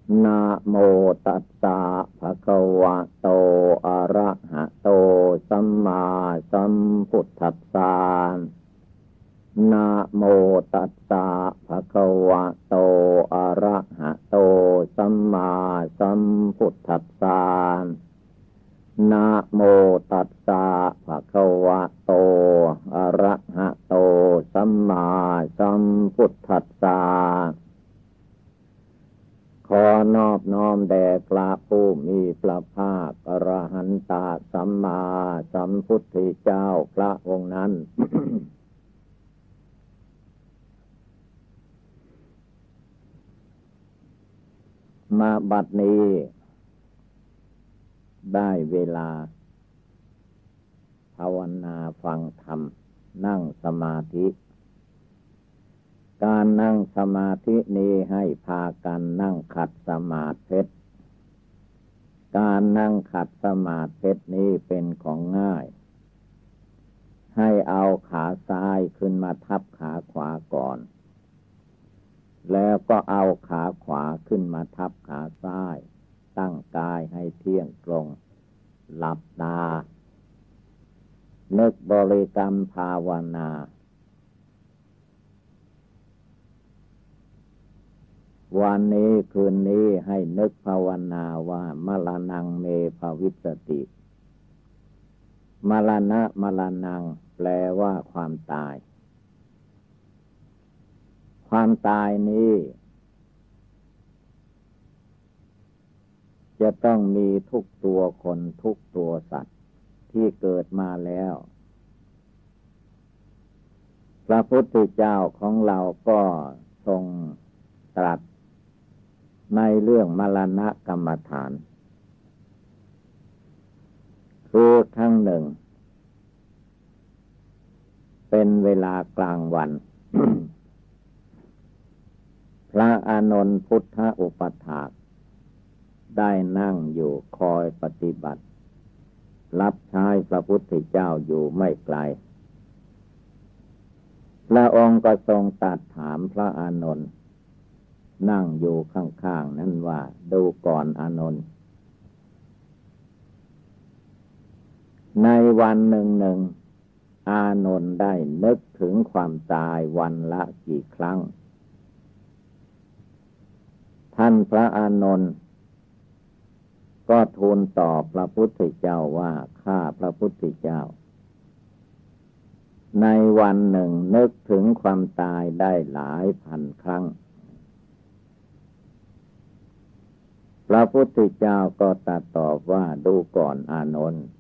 นะโมตัสสะภะคะวะโตอะระหะโตสัมมาสัมพุทธัสสะนะโมตัสสะภะคะวะโตอะระหะโตสัมมาสัมพุทธัสสะนะโมตัสสะภะคะวะโตอะระหะโตสัมมาสัมพุทธัสสะขอนอบน้อมแด่พระผู้มีพระภาคอรหันตสัมมาสัมพุทธเจ้าพระองค์นั้น มาบัดนี้ได้เวลาภาวนาฟังธรรมนั่งสมาธิการนั่งสมาธินี้ให้พากันนั่งขัดสมาธิการนั่งขัดสมาธินี้เป็นของง่ายให้เอาขาซ้ายขึ้นมาทับขาขวาก่อนแล้วก็เอาขาขวาขึ้นมาทับขาซ้ายตั้งกายให้เที่ยงตรงหลับตานึกบริกรรมภาวนาวันนี้คืนนี้ให้นึกภาวนาว่ามรณังเมภวิสติมรณะมรณังแปลว่าความตายความตายนี้จะต้องมีทุกตัวคนทุกตัวสัตว์ที่เกิดมาแล้วพระพุทธเจ้าของเราก็ทรงตรัสในเรื่องมรณะกรรมฐานคือครั้งหนึ่งเป็นเวลากลางวัน พระอานนท์พุทธอุปถากได้นั่งอยู่คอยปฏิบัติรับใช้พระพุทธเจ้าอยู่ไม่ไกลพระองค์ก็ทรงตรัสถามพระอานนท์นั่งอยู่ข้างๆนั้นว่าดูก่อนอานนท์ในวันหนึ่งอานนท์ได้นึกถึงความตายวันละกี่ครั้งท่านพระอานนท์ก็ทูลตอบพระพุทธเจ้าว่าข้าพระพุทธเจ้าในวันหนึ่งนึกถึงความตายได้หลายพันครั้งพระพุทธเจ้าก็ตรัสตอบว่าดูก่อนอานนท์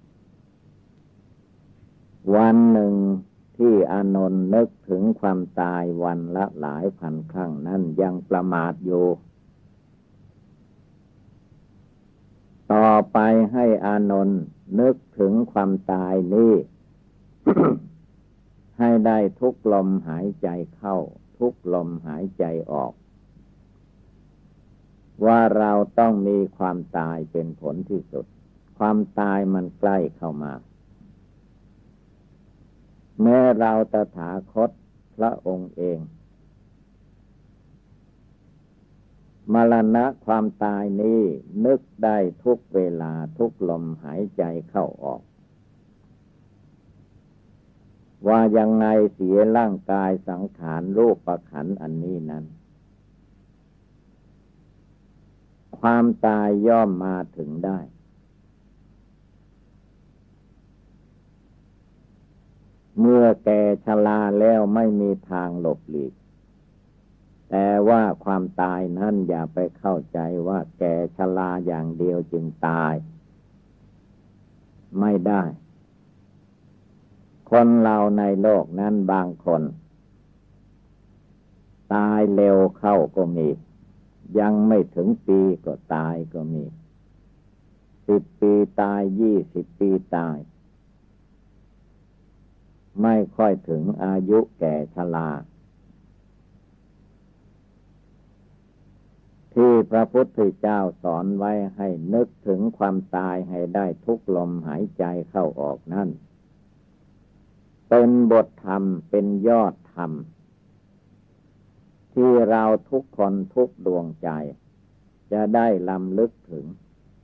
วันหนึ่งที่อานนท์นึกถึงความตายวันละหลายพันครั้งนั้นยังประมาทอยู่ต่อไปให้อานนท์นึกถึงความตายนี้ ให้ได้ทุกลมหายใจเข้าทุกลมหายใจออกว่าเราต้องมีความตายเป็นผลที่สุดความตายมันใกล้เข้ามาแม้เราตถาคตพระองค์เองมรณะความตายนี้นึกได้ทุกเวลาทุกลมหายใจเข้าออกว่ายังไงเสียร่างกายสังขารรูปขันธ์อันนี้นั้นความตายย่อมมาถึงได้เมื่อแก่ชราแล้วไม่มีทางหลบหลีกแต่ว่าความตายนั้นอย่าไปเข้าใจว่าแก่ชราอย่างเดียวจึงตายไม่ได้คนเราในโลกนั้นบางคนตายเร็วเข้าก็มียังไม่ถึงปีก็ตายก็มี10 ปีตาย20 ปีตายไม่ค่อยถึงอายุแก่ชราที่พระพุทธเจ้าสอนไว้ให้นึกถึงความตายให้ได้ทุกลมหายใจเข้าออกนั่นเป็นบทธรรมเป็นยอดธรรมที่เราทุกคนทุกดวงใจจะได้ลำลึกถึง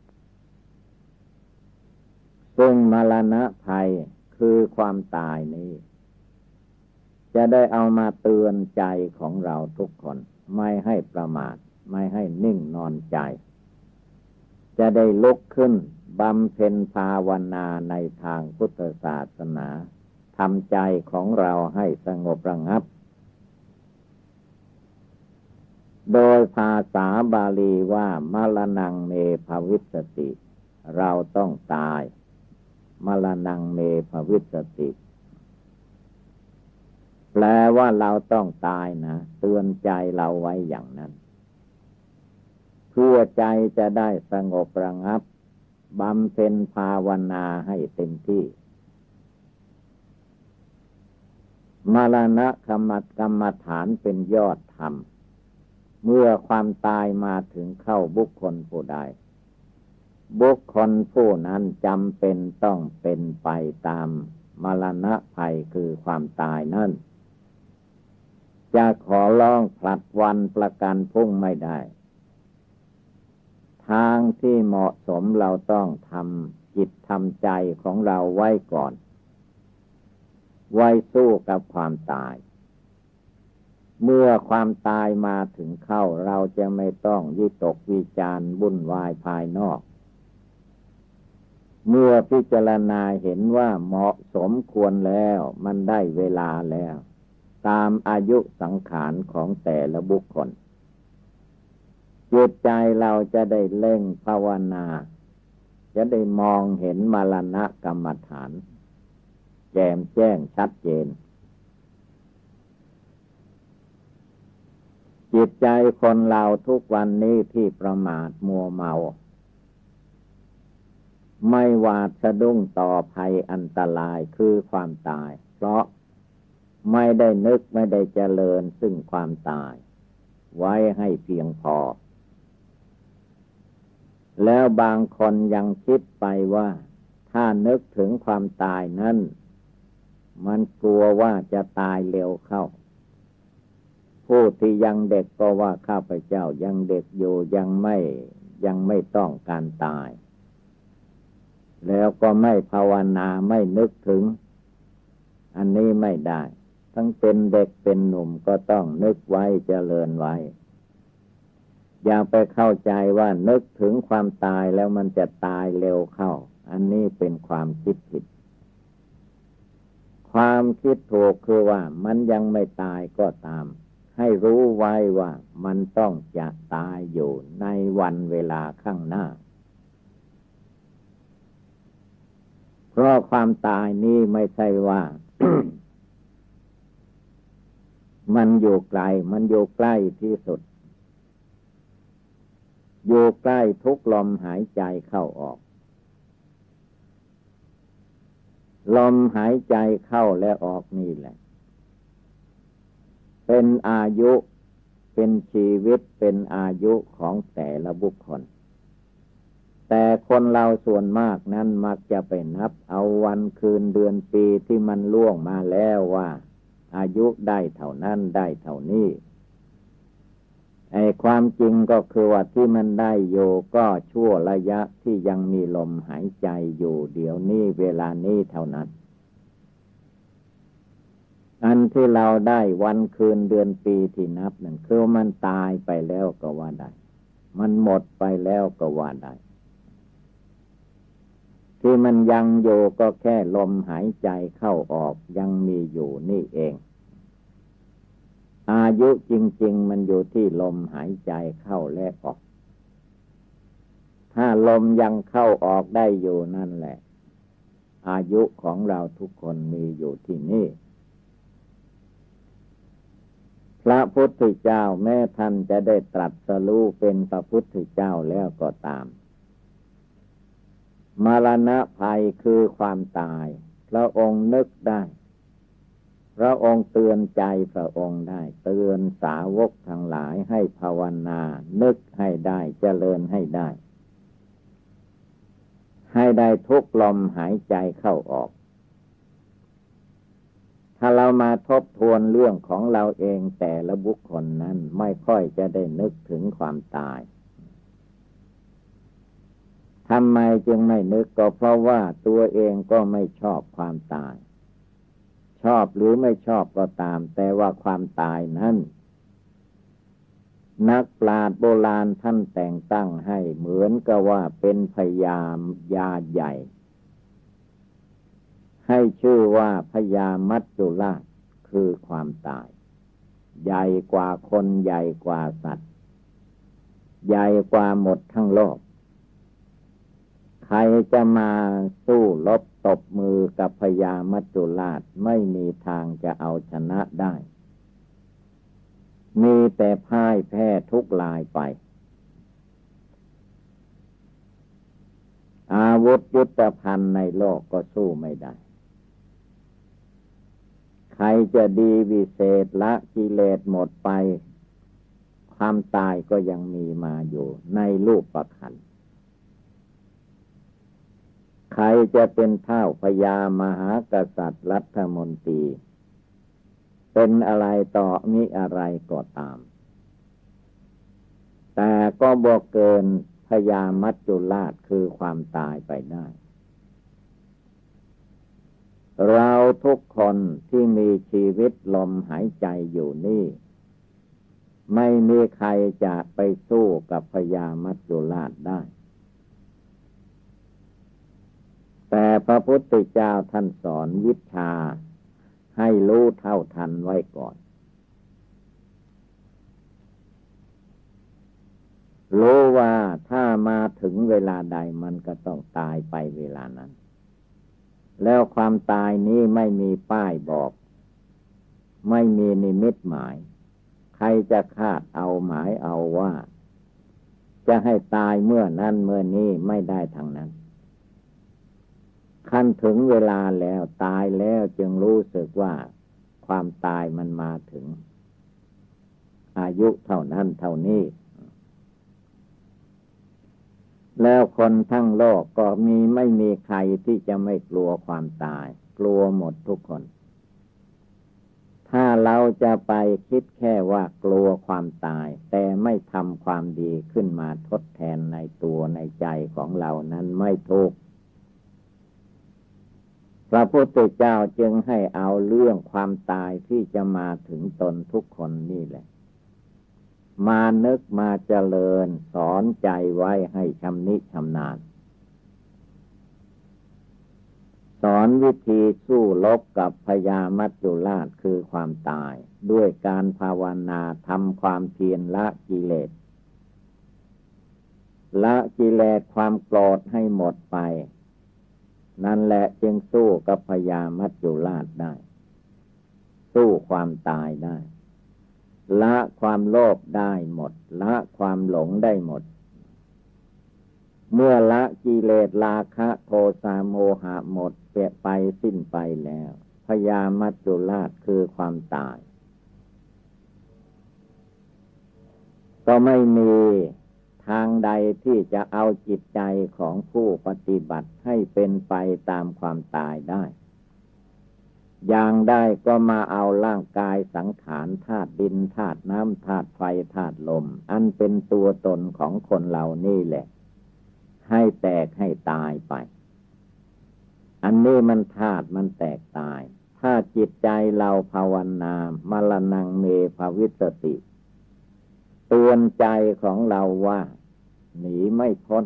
ซึ่งมรณะภัยคือความตายนี้จะได้เอามาเตือนใจของเราทุกคนไม่ให้ประมาทไม่ให้นิ่งนอนใจจะได้ลุกขึ้นบำเพ็ญภาวนาในทางพุทธศาสนาทำใจของเราให้สงบระงับโดยภาษาบาลีว่ามรณังเมภวิสสติเราต้องตายมรณังเมภวิสสติแปลว่าเราต้องตายนะเตือนใจเราไว้อย่างนั้นเพื่อใจจะได้สงบระงับบำเพ็ญภาวนาให้เต็มที่มรณะกรรมฐานเป็นยอดธรรมเมื่อความตายมาถึงเข้าบุคคลผู้ใดบุคคลผู้นั้นจำเป็นต้องเป็นไปตามมรณะภัยคือความตายนั่นจะขอร้องผลัดวันประกันพรุ่งไม่ได้ทางที่เหมาะสมเราต้องทำจิตทำใจของเราไว้ก่อนไว้สู้กับความตายเมื่อความตายมาถึงเข้าเราจะไม่ต้องวิตกวิจารณ์วุ่นวายภายนอกเมื่อพิจารณาเห็นว่าเหมาะสมควรแล้วมันได้เวลาแล้วตามอายุสังขารของแต่ละบุคคลจิตใจเราจะได้เล่งภาวนาจะได้มองเห็นมรณะกรรมฐานแจ่มแจ้งชัดเจนจิตใจคนเราทุกวันนี้ที่ประมาทมัวเมาไม่หวาดสะดุ้งต่อภัยอันตรายคือความตายเพราะไม่ได้นึกไม่ได้เจริญซึ่งความตายไว้ให้เพียงพอแล้วบางคนยังคิดไปว่าถ้านึกถึงความตายนั้นมันกลัวว่าจะตายเร็วเข้าผู้ที่ยังเด็กก็ว่าข้าพเจ้ายังเด็กอยู่ยังไม่ต้องการตายแล้วก็ไม่ภาวนาไม่นึกถึงอันนี้ไม่ได้ทั้งเป็นเด็กเป็นหนุ่มก็ต้องนึกไว้เจริญไว้อย่าไปเข้าใจว่านึกถึงความตายแล้วมันจะตายเร็วเข้าอันนี้เป็นความคิดผิดความคิดถูกคือว่ามันยังไม่ตายก็ตามให้รู้ไว้ว่ามันต้องจะตายอยู่ในวันเวลาข้างหน้าเพราะความตายนี้ไม่ใช่ว่า มันอยู่ไกลมันอยู่ใกล้ที่สุดอยู่ใกล้ทุกลมหายใจเข้าออกลมหายใจเข้าและออกนี่แหละเป็นอายุเป็นชีวิตเป็นอายุของแต่ละบุคคลแต่คนเราส่วนมากนั้นมักจะไปนับเอาวันคืนเดือนปีที่มันล่วงมาแล้วว่าอายุได้เท่านั้นได้เท่านี้ไอ้ความจริงก็คือว่าที่มันได้อยู่ก็ชั่วระยะที่ยังมีลมหายใจอยู่เดี๋ยวนี้เวลานี้เท่านั้นอันที่เราได้วันคืนเดือนปีที่นับนั่นคือมันตายไปแล้วก็ว่าได้มันหมดไปแล้วก็ว่าได้ที่มันยังอยู่ก็แค่ลมหายใจเข้าออกยังมีอยู่นี่เองอายุจริงๆมันอยู่ที่ลมหายใจเข้าและออกถ้าลมยังเข้าออกได้อยู่นั่นแหละอายุของเราทุกคนมีอยู่ที่นี่พระพุทธเจ้าแม้ท่านจะได้ตรัสรู้เป็นพระพุทธเจ้าแล้วก็ตามมรณะภัยคือความตายพระองค์นึกได้พระองค์เตือนใจพระองค์ได้เตือนสาวกทั้งหลายให้ภาวนานึกให้ได้เจริญให้ได้ให้ได้ทุกลมหายใจเข้าออกถ้าเรามาทบทวนเรื่องของเราเองแต่ละบุคคลนั้นไม่ค่อยจะได้นึกถึงความตายทำไมจึงไม่นึกก็เพราะว่าตัวเองก็ไม่ชอบความตายชอบหรือไม่ชอบก็ตามแต่ว่าความตายนั้นนักปราชญ์โบราณท่านแต่งตั้งให้เหมือนกับว่าเป็นพยามยาใหญ่ให้ชื่อว่าพยามัจจุราชคือความตายใหญ่กว่าคนใหญ่กว่าสัตว์ใหญ่กว่าหมดทั้งโลกใครจะมาสู้รบตบมือกับพญามัจจุราชไม่มีทางจะเอาชนะได้มีแต่พ่ายแพ้ทุกลายไปอาวุธยุทโธภัณฑ์ในโลกก็สู้ไม่ได้ใครจะดีวิเศษละกิเลสหมดไปความตายก็ยังมีมาอยู่ในรูปขันธ์ใครจะเป็นเท้าพญามหากษัตริย์รัฐมนตรีเป็นอะไรต่อมิอะไรก็ตามแต่ก็บ่เกินพญามัจจุราชคือความตายไปได้เราทุกคนที่มีชีวิตลมหายใจอยู่นี่ไม่มีใครจะไปสู้กับพญามัจจุราชได้แต่พระพุทธเจ้าท่านสอนวิชาให้รู้เท่าทันไว้ก่อนรู้ว่าถ้ามาถึงเวลาใดมันก็ต้องตายไปเวลานั้นแล้วความตายนี้ไม่มีป้ายบอกไม่มีนิมิตหมายใครจะคาดเอาหมายเอาว่าจะให้ตายเมื่อนั้นเมื่อนี้ไม่ได้ทางนั้นขั้นถึงเวลาแล้วตายแล้วจึงรู้สึกว่าความตายมันมาถึงอายุเท่านั้นเท่านี้แล้วคนทั้งโลกก็ไม่มีใครที่จะไม่กลัวความตายกลัวหมดทุกคนถ้าเราจะไปคิดแค่ว่ากลัวความตายแต่ไม่ทำความดีขึ้นมาทดแทนในตัวในใจของเรานั้นไม่ถูกพระพุทธเจ้าจึงให้เอาเรื่องความตายที่จะมาถึงตนทุกคนนี่แหละมานึกมาเจริญสอนใจไว้ให้ชำนิชำนาญสอนวิธีสู้รบกับพญามัจจุราชคือความตายด้วยการภาวนาทำความเพียรละกิเลสละกิเลสความโกรธให้หมดไปนั่นแหละจึงสู้กับพญามัจจุราชได้สู้ความตายได้ละความโลภได้หมดละความหลงได้หมดเมื่อละกิเลสราคะโทสะโมหะหมดเปไปสิ้นไปแล้วพญามัจจุราชคือความตายก็ไม่มีทางใดที่จะเอาจิตใจของผู้ปฏิบัติให้เป็นไปตามความตายได้อย่างได้ก็มาเอาร่างกายสังขารธาตุดินธาตุน้ำธาตุไฟธาตุลมอันเป็นตัวตนของคนเหล่านี้แหละให้แตกให้ตายไปอันนี้มันธาตุมันแตกตายถ้าจิตใจเราภาวนามรณังเมภวิสติเตือนใจของเราว่าหนีไม่พ้น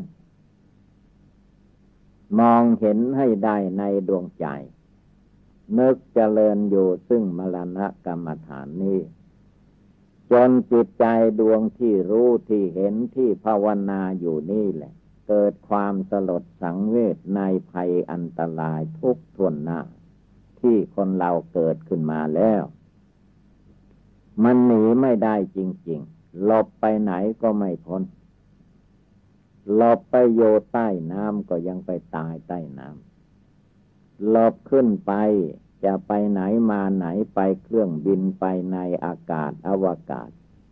มองเห็นให้ได้ในดวงใจนึกเจริญอยู่ซึ่งมรณะกรรมฐานนี้จนจิตใจดวงที่รู้ที่เห็นที่ภาวนาอยู่นี่แหละเกิดความสลดสังเวชในภัยอันตรายทุกทวนหน้าที่คนเราเกิดขึ้นมาแล้วมันหนีไม่ได้จริงๆหลบไปไหนก็ไม่พ้นหลบไปโยใต้น้ำก็ยังไปตายใต้น้ำหลบขึ้นไปจะไปไหนมาไหนไปเครื่องบินไปในอากาศอวกาศ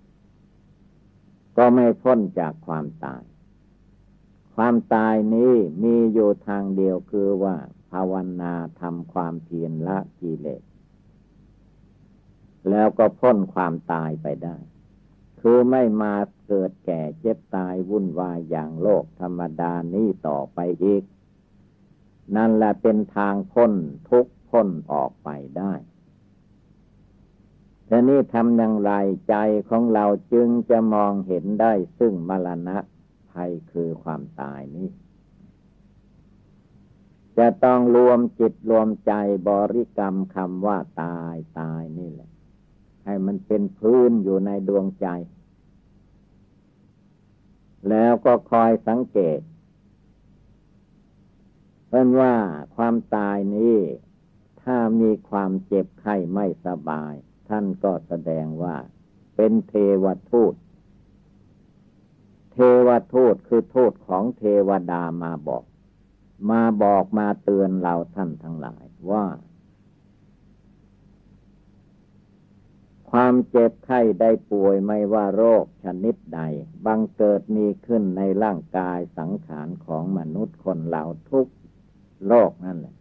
ก็ไม่พ้นจากความตายความตายนี้มีอยู่ทางเดียวคือว่าภาวนาทำความเพียรละกิเลสแล้วก็พ้นความตายไปได้คือไม่มาเกิดแก่เจ็บตายวุ่นวายอย่างโลกธรรมดานี้ต่อไปอีกนั่นแหละเป็นทางพ้นทุกข์พ้นออกไปได้ทีนี้ทำอย่างไรใจของเราจึงจะมองเห็นได้ซึ่งมรณะภัยคือความตายนี้จะต้องรวมจิตรวมใจบริกรรมคำว่าตายตายนี่แหละให้มันเป็นพื้นอยู่ในดวงใจแล้วก็คอยสังเกตเพราะว่าความตายนี้ถ้ามีความเจ็บไข้ไม่สบายท่านก็แสดงว่าเป็นเทวทูตเทวทูตคือทูตของเทวดามาบอกมาเตือนเราท่านทั้งหลายว่าความเจ็บไข้ได้ป่วยไม่ว่าโรคชนิดใดบังเกิดมีขึ้นในร่างกายสังขารของมนุษย์คนเราทุกโรคนั่นแหละ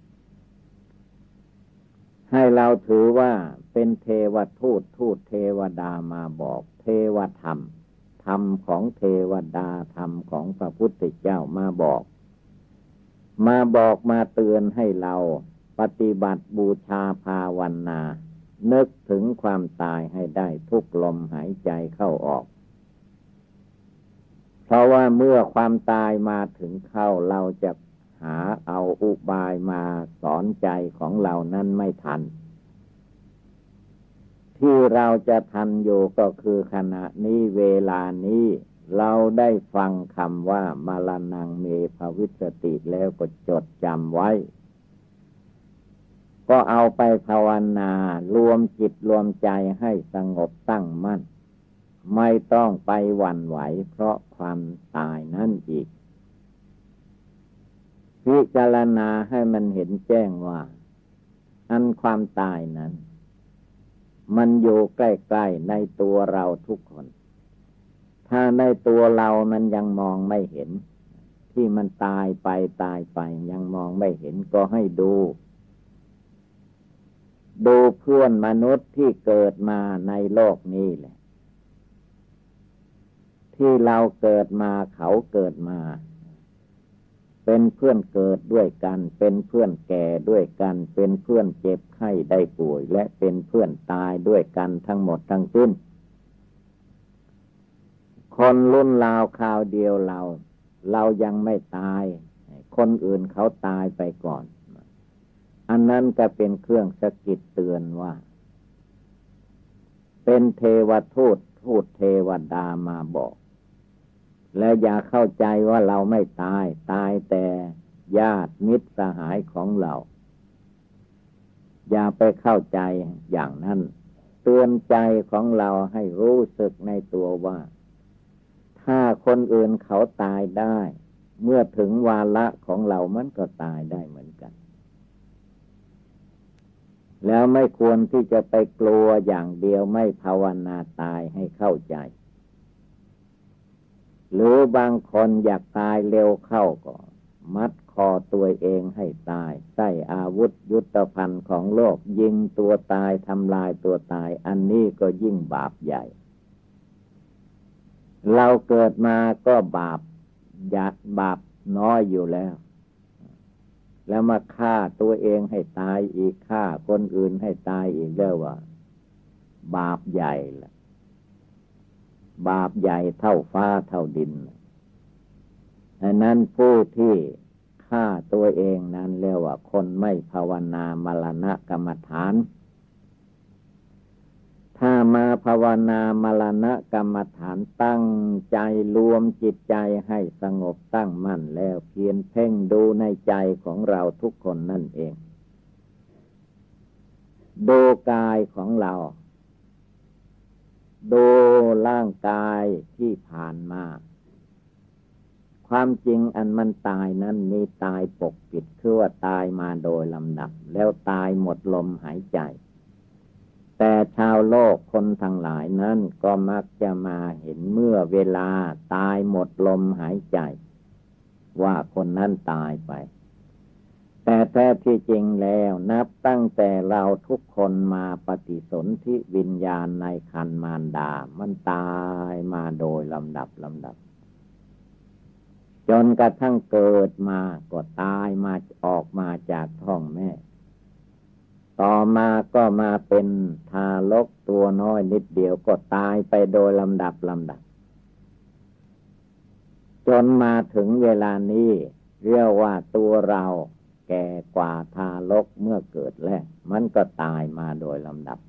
ให้เราถือว่าเป็นเทวทูตทูตเทวดามาบอกเทวธรรมธรรมของเทวดาธรรมของพระพุทธเจ้ามาบอกมาเตือนให้เราปฏิบัติบูชาภาวนานึกถึงความตายให้ได้ทุกลมหายใจเข้าออกเพราะว่าเมื่อความตายมาถึงเข้าเราจะหาเอาอุบายมาสอนใจของเรานั้นไม่ทันที่เราจะทันอยู่ก็คือขณะนี้เวลานี้เราได้ฟังคำว่ามรณังเมภวิสติแล้วก็จดจำไว้ก็เอาไปภาวนารวมจิตรวมใจให้สงบตั้งมั่นไม่ต้องไปหวั่นไหวเพราะความตายนั่นอีกพิจารณาให้มันเห็นแจ้งว่าอันความตายนั้นมันอยู่ใกล้ๆในตัวเราทุกคนถ้าในตัวเรามันยังมองไม่เห็นที่มันตายไปยังมองไม่เห็นก็ให้ดูเพื่อนมนุษย์ที่เกิดมาในโลกนี้แหละที่เราเกิดมาเขาเกิดมาเป็นเพื่อนเกิดด้วยกันเป็นเพื่อนแก่ด้วยกันเป็นเพื่อนเจ็บไข้ได้ป่วยและเป็นเพื่อนตายด้วยกันทั้งหมดทั้งสิ้นคนรุ่นราวคราวเดียวเรายังไม่ตายคนอื่นเขาตายไปก่อนอันนั้นก็เป็นเครื่องสะกิดเตือนว่าเป็นเทวทูตเทวดามาบอกแล้วอย่าเข้าใจว่าเราไม่ตายแต่ญาติมิตรสหายของเราอย่าไปเข้าใจอย่างนั้นเตือนใจของเราให้รู้สึกในตัวว่าถ้าคนอื่นเขาตายได้เมื่อถึงวาระของเรามันก็ตายได้เหมือนกันแล้วไม่ควรที่จะไปกลัวอย่างเดียวไม่ภาวนาตายให้เข้าใจหรือบางคนอยากตายเร็วเข้าก็มัดคอตัวเองให้ตายใช้อาวุธยุทโธภัณฑ์ของโลกยิงตัวตายทำลายตัวตายอันนี้ก็ยิ่งบาปใหญ่เราเกิดมาก็บาปน้อยอยู่แล้วมาฆ่าตัวเองให้ตายอีกฆ่าคนอื่นให้ตายอีกแล้วว่าบาปใหญ่ละบาปใหญ่เท่าฟ้าเท่าดินฉะนั้นผู้ที่ฆ่าตัวเองนั้นเรียกว่าคนไม่ภาวนามรณะกรรมฐานถ้ามาภาวนามรณะกรรมฐานตั้งใจรวมจิตใจให้สงบตั้งมั่นแล้วเพียรเพ่งดูในใจของเราทุกคนนั่นเองดูกายของเราดูร่างกายที่ผ่านมาความจริงอันมันตายนั้นมีตายปกปิดคือว่าตายมาโดยลำดับแล้วตายหมดลมหายใจแต่ชาวโลกคนทั้งหลายนั้นก็มักจะมาเห็นเมื่อเวลาตายหมดลมหายใจว่าคนนั้นตายไปแต่แท้ที่จริงแล้วนับตั้งแต่เราทุกคนมาปฏิสนธิวิญญาณในครรภ์มารดามันตายมาโดยลำดับจนกระทั่งเกิดมาก็ตายมาออกมาจากท้องแม่ต่อมาก็มาเป็นทารกตัวน้อยนิดเดียวก็ตายไปโดยลำดับจนมาถึงเวลานี้เรียกว่าตัวเราแก่กว่าทารกเมื่อเกิดแล้วมันก็ตายมาโดยลำดับ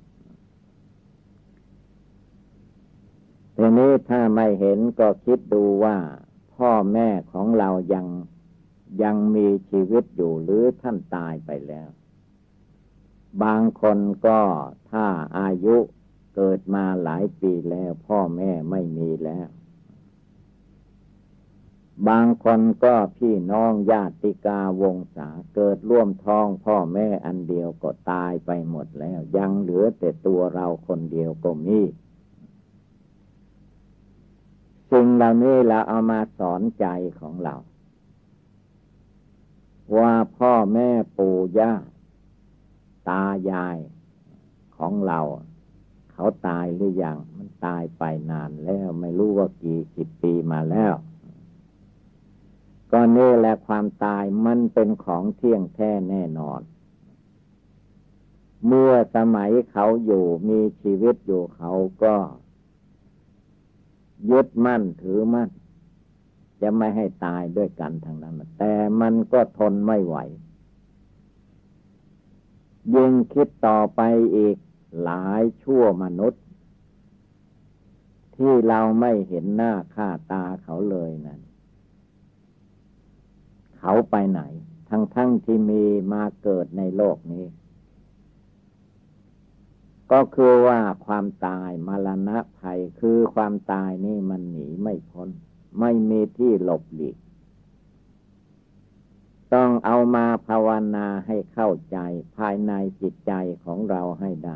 ทีนี้ถ้าไม่เห็นก็คิดดูว่าพ่อแม่ของเรายังมีชีวิตอยู่หรือท่านตายไปแล้วบางคนก็ถ้าอายุเกิดมาหลายปีแล้วพ่อแม่ไม่มีแล้วบางคนก็พี่น้องญาติกาวงศาเกิดร่วมท้องพ่อแม่อันเดียวก็ตายไปหมดแล้วยังเหลือแต่ตัวเราคนเดียวก็มีสิ่งเหล่านี้เราเอามาสอนใจของเราว่าพ่อแม่ปู่ย่าตายายของเราเขาตายหรือยังมันตายไปนานแล้วไม่รู้ว่ากี่สิบปีมาแล้วก็นี่แหละความตายมันเป็นของเที่ยงแท้แน่นอนเมื่อสมัยเขาอยู่มีชีวิตอยู่เขาก็ยึดมั่นถือมั่นจะไม่ให้ตายด้วยกันทางนั้นแต่มันก็ทนไม่ไหวยิ่งคิดต่อไปอีกหลายชั่วมนุษย์ที่เราไม่เห็นหน้าค่าตาเขาเลยนั้นเขาไปไหนทั้งที่มีมาเกิดในโลกนี้ก็คือว่าความตายมรณะภัยคือความตายนี่มันหนีไม่พ้นไม่มีที่หลบหลีกต้องเอามาภาวนาให้เข้าใจภายในจิตใจของเราให้ได้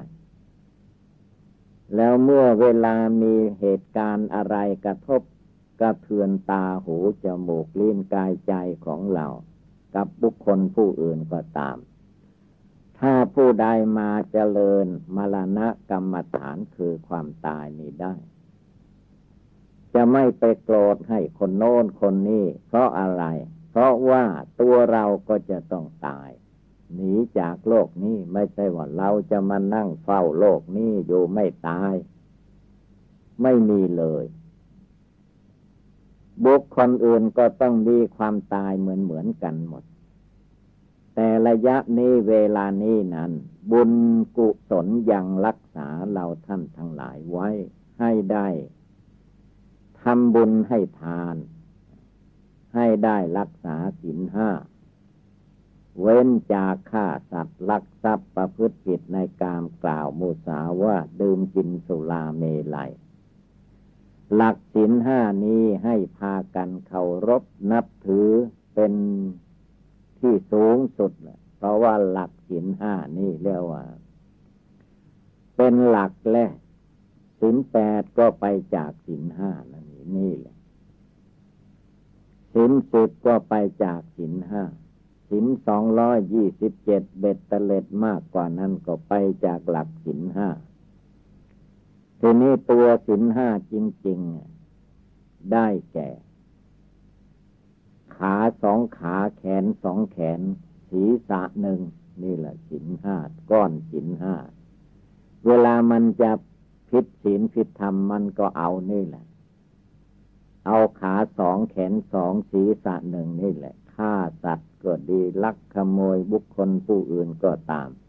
แล้วเมื่อเวลามีเหตุการณ์อะไรกระทบกระเทือนตาหูจมูกลิ้นกายใจของเรากับบุคคลผู้อื่นก็ตามถ้าผู้ใดมาเจริญมรณะกรรมฐานคือความตายนี้ได้จะไม่ไปโกรธให้คนโน้นคนนี้เพราะอะไรเพราะว่าตัวเราก็จะต้องตายหนีจากโลกนี้ไม่ใช่ว่าเราจะมานั่งเฝ้าโลกนี้อยู่ไม่ตายไม่มีเลยบุคคลอื่นก็ต้องมีความตายเหมือนกันหมดแต่ระยะนี้เวลานี้นั้นบุญกุศลยังรักษาเราท่านทั้งหลายไว้ให้ได้ทำบุญให้ทานให้ได้รักษาศีลห้าเว้นจากฆ่าสัตว์ลักทรัพย์ประพฤติผิดในกามกล่าวมุสาวาทดื่มกินสุราเมลัยหลักศีลห้านี้ให้พากันเคารพนับถือเป็นที่สูงสุดเพราะว่าหลักศีลห้านี่เรียกว่าเป็นหลักแรกศีลแปดก็ไปจากศีลห้านี่แหละศีลสิบก็ไปจากศีลห้าศีล227เบ็ดเตล็ดมากกว่านั้นก็ไปจากหลักศีลห้าทีนี้ตัวศีลห้าจริงๆได้แก่ขา2ขาแขน2แขนศีรษะ1นี่แหละศีลห้าก้อนศีลห้าเวลามันจะผิดศีลผิดธรรมมันก็เอานี่แหละเอาขา2แขน2ศีรษะ1นี่แหละฆ่าสัตว์ก็ดีลักขโมยบุคคลผู้อื่นก็ตาม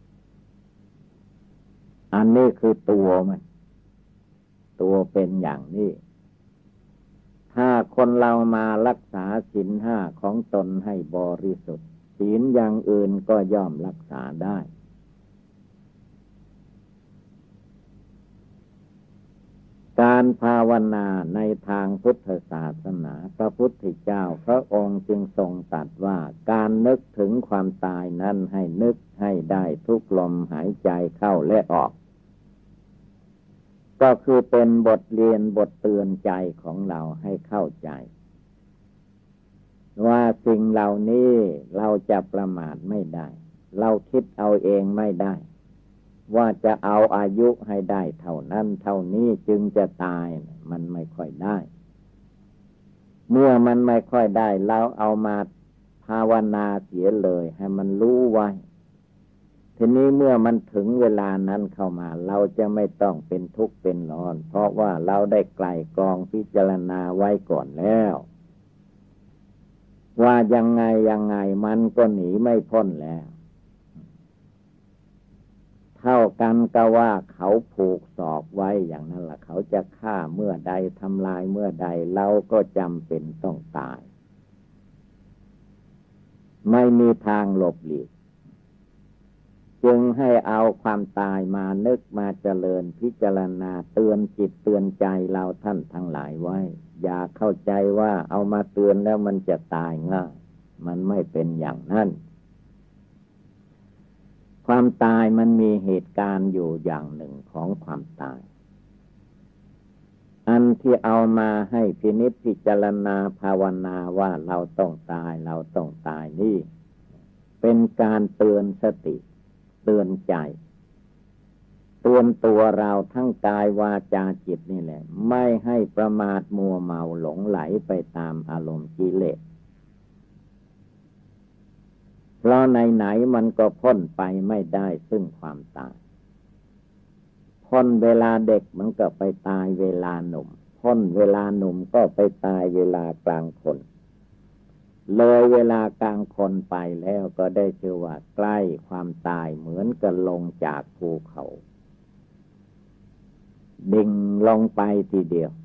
อันนี้คือตัวมันตัวเป็นอย่างนี้ถ้าคนเรามารักษาศีลห้าของตนให้บริสุทธิ์ศีลอย่างอื่นก็ย่อมรักษาได้การภาวนาในทางพุทธศาสนาพระพุทธเจ้าพระองค์จึงทรงตรัสว่าการนึกถึงความตายนั้นให้นึกให้ได้ทุกลมหายใจเข้าและออกก็คือเป็นบทเรียนบทเตือนใจของเราให้เข้าใจว่าสิ่งเหล่านี้เราจะประมาทไม่ได้เราคิดเอาเองไม่ได้ว่าจะเอาอายุให้ได้เท่านั้นเท่านี้จึงจะตายมันไม่ค่อยได้เมื่อมันไม่ค่อยได้เราเอามาภาวนาเสียเลยให้มันรู้ไว้ทีนี้เมื่อมันถึงเวลานั้นเข้ามาเราจะไม่ต้องเป็นทุกข์เป็นร้อนเพราะว่าเราได้ไกล่กรองพิจารณาไว้ก่อนแล้วว่ายังไงมันก็หนีไม่พ้นแล้วเท่ากันก็ว่าเขาผูกศอกไว้อย่างนั้นล่ะเขาจะฆ่าเมื่อใดทำลายเมื่อใดเราก็จำเป็นต้องตายไม่มีทางหลบหลีกจึงให้เอาความตายมานึกมาเจริญพิจารณาเตือนจิตเตือนใจเราท่านทั้งหลายไว้อย่าเข้าใจว่าเอามาเตือนแล้วมันจะตายง่ายมันไม่เป็นอย่างนั้นความตายมันมีเหตุการณ์อยู่อย่างหนึ่งของความตายอันที่เอามาให้พินิจพิจารณาภาวนาว่าเราต้องตายเราต้องตายนี่เป็นการเตือนสติเตือนใจเตือนตัวเราทั้งกายวาจาจิตนี่แหละไม่ให้ประมาทมัวเมาหลงไหลไปตามอารมณ์กิเลสเพราะไหนมันก็พ้นไปไม่ได้ซึ่งความตายพ้นเวลาเด็กมันก็ไปตายเวลาหนุ่มพ้นเวลาหนุ่มก็ไปตายเวลากลางคนเลยเวลากลางคนไปแล้วก็ได้ชื่อว่าใกล้ความตายเหมือนกับลงจากภูเขาดิ่งลงไปทีเดียว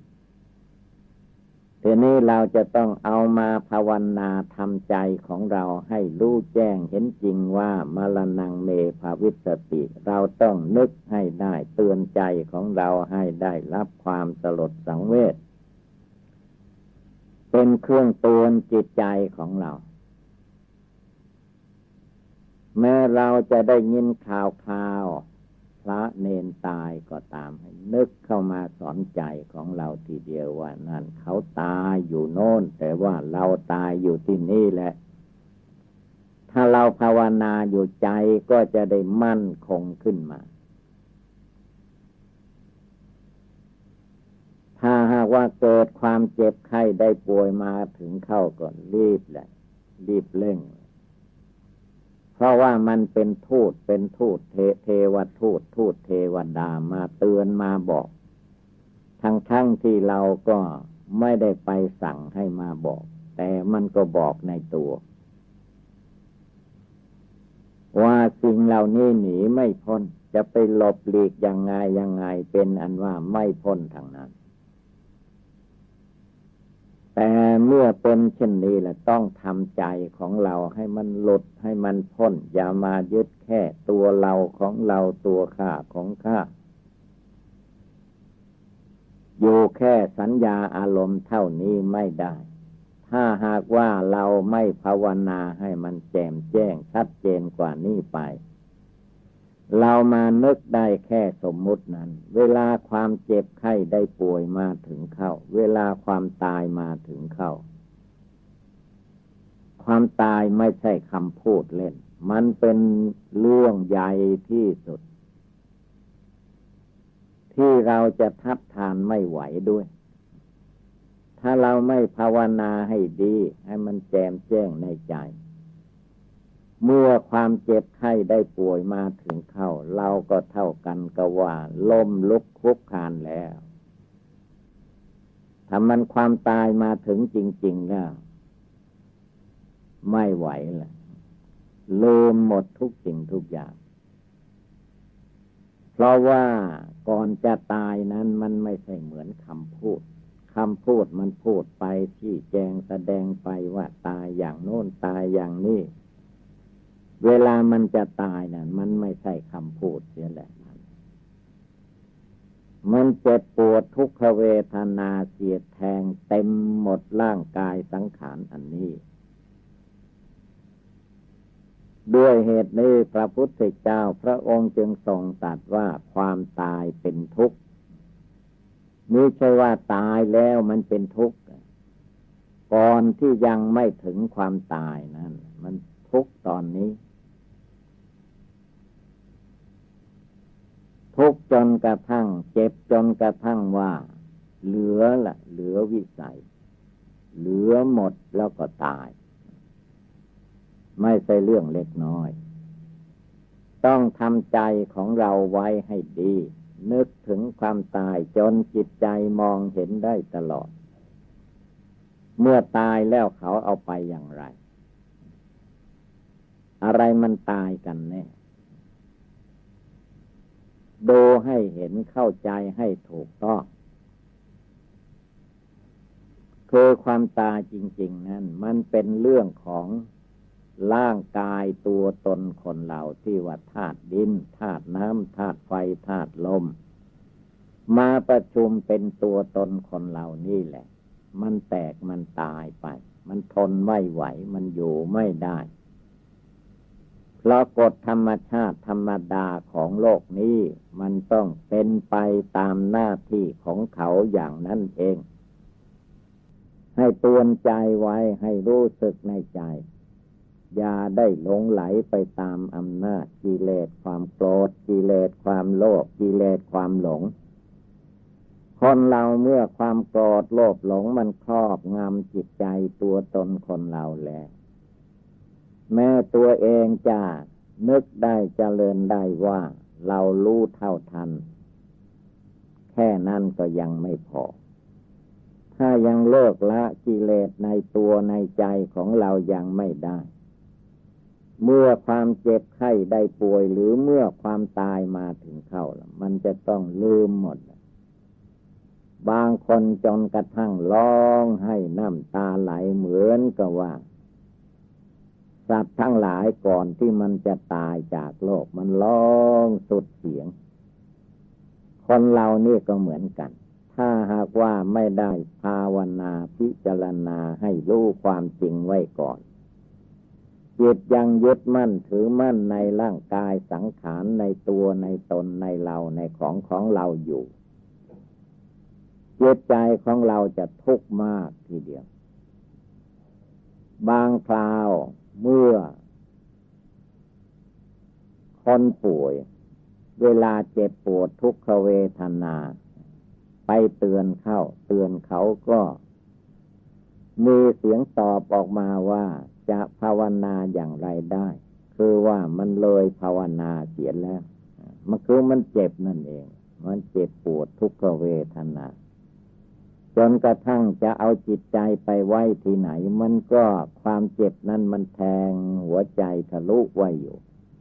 ทีนี้เราจะต้องเอามาภาวนาทำใจของเราให้รู้แจ้งเห็นจริงว่ามรณังเมภาวิสติเราต้องนึกให้ได้เตือนใจของเราให้ได้รับความสลดสังเวชเป็นเครื่องเตือนจิตใจของเราแม้เราจะได้ยินข่าวพระเนนตายก็ตามให้นึกเข้ามาสอนใจของเราทีเดียวว่านั่นเขาตายอยู่โน่นแต่ว่าเราตายอยู่ที่นี่แหละถ้าเราภาวนาอยู่ใจก็จะได้มั่นคงขึ้นมาถ้าหากว่าเกิดความเจ็บไข้ได้ป่วยมาถึงเข้าก่อนรีบเร่งเพราะว่ามันเป็นทูตเทวทูตเทวดามาเตือนมาบอกทั้งที่เราก็ไม่ได้ไปสั่งให้มาบอกแต่มันก็บอกในตัวว่าสิ่งเหล่านี้หนีไม่พ้นจะไปหลบหลีกยังไงเป็นอันว่าไม่พ้นทางนั้นแต่เมื่อเป็นเช่นนี้แหละต้องทำใจของเราให้มันหลุดให้มันพ้นอย่ามายึดแค่ตัวเราของเราตัวข้าของข้าอยู่แค่สัญญาอารมณ์เท่านี้ไม่ได้ถ้าหากว่าเราไม่ภาวนาให้มันแจ่มแจ้งชัดเจนกว่านี้ไปเรามานึกได้แค่สมมุตินั้นเวลาความเจ็บไข้ได้ป่วยมาถึงเข้าเวลาความตายมาถึงเข้าความตายไม่ใช่คำพูดเล่นมันเป็นเรื่องใหญ่ที่สุดที่เราจะทัดทานไม่ไหวด้วยถ้าเราไม่ภาวนาให้ดีให้มันแจ่มแจ้งในใจเมื่อความเจ็บไข้ได้ป่วยมาถึงเข้าเราก็เท่ากันกับว่าล้มลุกคลุกคลานแล้วถ้ามันความตายมาถึงจริงๆแล้วไม่ไหวละลืมหมดทุกสิ่งทุกอย่างเพราะว่าก่อนจะตายนั้นมันไม่ใช่เหมือนคำพูดมันพูดไปที่แจงแสดงไปว่าตายอย่างโน้นตายอย่างนี้เวลามันจะตายน่ะมันไม่ใช่คำพูดเสียแหละมันเจ็บปวดทุกขเวทนาเสียดแทงเต็มหมดร่างกายสังขารอันนี้ด้วยเหตุนี้พระพุทธเจ้าพระองค์จึงทรงตรัสว่าความตายเป็นทุกข์ไม่ใช่ว่าตายแล้วมันเป็นทุกข์กก่อนที่ยังไม่ถึงความตายนั้นมันทุกข์ตอนนี้ทุกข์จนกระทั่งเจ็บจนกระทั่งว่าเหลือวิสัยเหลือหมดแล้วก็ตายไม่ใช่เรื่องเล็กน้อยต้องทำใจของเราไว้ให้ดีนึกถึงความตายจนจิตใจมองเห็นได้ตลอดเมื่อตายแล้วเขาเอาไปอย่างไรอะไรมันตายกันแน่ดูให้เห็นเข้าใจให้ถูกต้องคือความตายจริงๆนั้นมันเป็นเรื่องของร่างกายตัวตนคนเราที่ว่าธาตุดินธาตุน้ำธาตุไฟธาตุลมมาประชุมเป็นตัวตนคนเรานี่แหละมันแตกมันตายไปมันทนไม่ไหวมันอยู่ไม่ได้เพราะกฎธรรมชาติธรรมดาของโลกนี้มันต้องเป็นไปตามหน้าที่ของเขาอย่างนั้นเองให้เตือนใจไว้ให้รู้สึกในใจอย่าได้หลงไหลไปตามอำนาจกิเลสความโกรธกิเลสความโลภกิเลสความหลงคนเราเมื่อความโกรธโลภหลงมันครอบงำจิตใจตัวตนคนเราแล้วแม้ตัวเองจะนึกได้เจริญได้ว่าเรารู้เท่าทันแค่นั้นก็ยังไม่พอถ้ายังเลิกละกิเลสในตัวในใจของเรายังไม่ได้เมื่อความเจ็บไข้ได้ป่วยหรือเมื่อความตายมาถึงเข้ามันจะต้องลืมหมดบางคนจนกระทั่งร้องให้น้ำตาไหลเหมือนกับว่าสัตว์ทั้งหลายก่อนที่มันจะตายจากโลกมันร้องสุดเสียงคนเรานี่ก็เหมือนกันถ้าหากว่าไม่ได้ภาวนาพิจารณาให้รู้ความจริงไว้ก่อนจิตยังยึดมั่นถือมั่นในร่างกายสังขารในตัวในตนในเราในของเราอยู่จิตใจของเราจะทุกข์มากทีเดียวบางคราวเมื่อคนป่วยเวลาเจ็บปวดทุกขเวทนาไปเตือนเขาก็มีเสียงตอบออกมาว่าจะภาวนาอย่างไรได้คือว่ามันเลยภาวนาเสียแล้วมันคือมันเจ็บนั่นเองมันเจ็บปวดทุกขเวทนาจนกระทั่งจะเอาจิตใจไปไว้ที่ไหนมันก็ความเจ็บนั้นมันแทงหัวใจทะลุไว้อยู่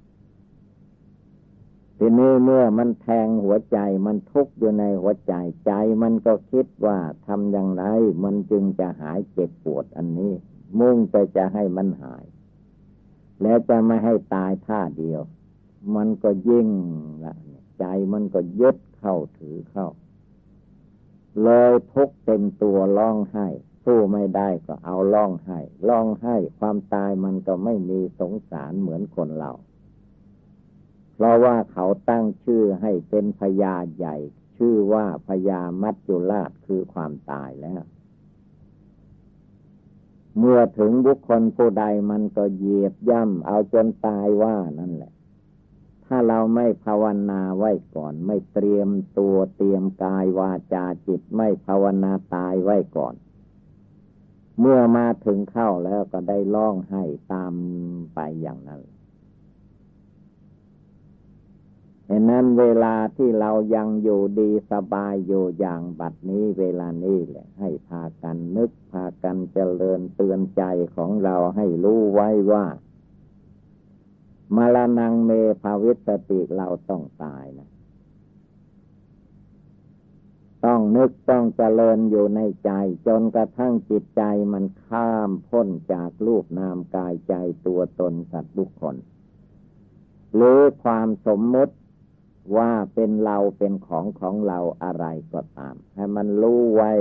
ทีนี้เมื่อมันแทงหัวใจมันทุกข์อยู่ในหัวใจใจมันก็คิดว่าทำอย่างไรมันจึงจะหายเจ็บปวดอันนี้มุ่งไปจะให้มันหายแล้วจะไม่ให้ตายท่าเดียวมันก็ยิ่งละใจมันก็ยึดเข้าถือเข้าเลยทุกข์เต็มตัวร้องไห้สู้ไม่ได้ก็เอาร้องไห้ความตายมันก็ไม่มีสงสารเหมือนคนเราเพราะว่าเขาตั้งชื่อให้เป็นพญาใหญ่ชื่อว่าพญามัจจุราชคือความตายแล้วเมื่อถึงบุคคลผู้ใดมันก็เหยียบย่ำเอาจนตายว่านั่นแหละถ้าเราไม่ภาวนาไว้ก่อนไม่เตรียมตัวเตรียมกายวาจาจิตไม่ภาวนาตายไว้ก่อนเมื่อมาถึงเข้าแล้วก็ได้ร้องไห้ตามไปอย่างนั้นฉะนั้นเวลาที่เรายังอยู่ดีสบายอยู่อย่างบัดนี้เวลานี้แหละให้พากันนึกพากันเจริญเตือนใจของเราให้รู้ไว้ว่ามรณังเมภวิสติเราต้องตายนะต้องนึกต้องเจริญอยู่ในใจจนกระทั่งจิตใจมันข้ามพ้นจากรูปนามกายใจตัวตนสัตว์บุคคลหรือความสมมติว่าเป็นเราเป็นของเราอะไรก็ตามให้มันรู้ไว้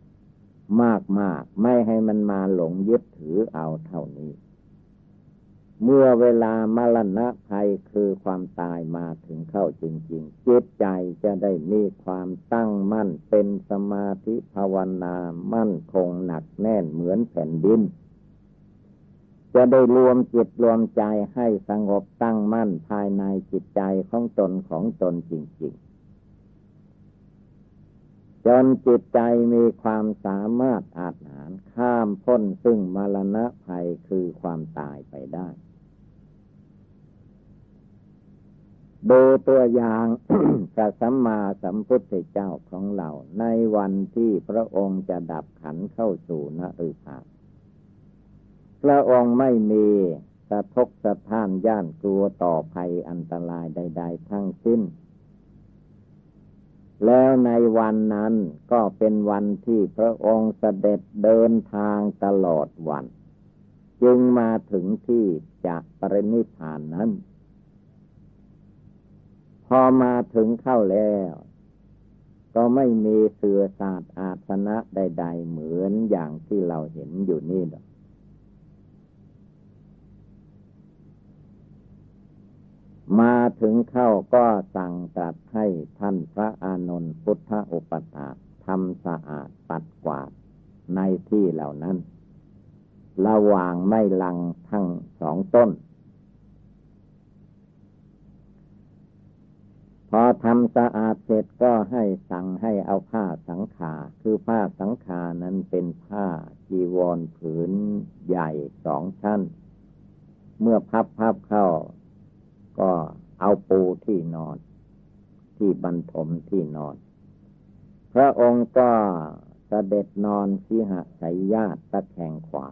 มากไม่ให้มันมาหลงยึดถือเอาเท่านี้เมื่อเวลามรณะภัยคือความตายมาถึงเข้าจริงๆจิตใจจะได้มีความตั้งมั่นเป็นสมาธิภาวนามั่นคงหนักแน่นเหมือนแผ่นดินจะได้รวมจิตรวมใจให้สงบตั้งมั่นภายในจิตใจของตนจริงๆจนจิตใจมีความสามารถอาจหาญข้ามพ้นซึ่งมรณะภัยคือความตายไปได้ดูตัวอย่าง พระสัมมาสัมพุทธเจ้าของเราในวันที่พระองค์จะดับขันธ์เข้าสู่นฤพานพระองค์ไม่มีสะทกสะท้านย่านกลัวต่อภัยอันตรายใดๆทั้งสิ้นแล้วในวันนั้นก็เป็นวันที่พระองค์เสด็จเดินทางตลอดวันจึงมาถึงที่จะปรินิพพานนั้นพอมาถึงเข้าแล้วก็ไม่มีเสื่อศาสตร์อาสนะใดๆเหมือนอย่างที่เราเห็นอยู่นี่ดอกมาถึงเข้าก็สั่งตรัสให้ท่านพระอานนท์พุทธอุปถากทำสะอาดปัดกวาดในที่เหล่านั้นระหว่างไม้ลังทั้งสองต้นพอทำสะอาดเสร็จก็ให้สั่งให้เอาผ้าสังขาคือผ้าสังขานั้นเป็นผ้าจีวรผืนใหญ่2 ชั้นเมื่อพับเข้าก็เอาปูที่นอนที่บรรทมที่นอนพระองค์ก็เสด็จนอนสิหสายญาติตะแคงขวา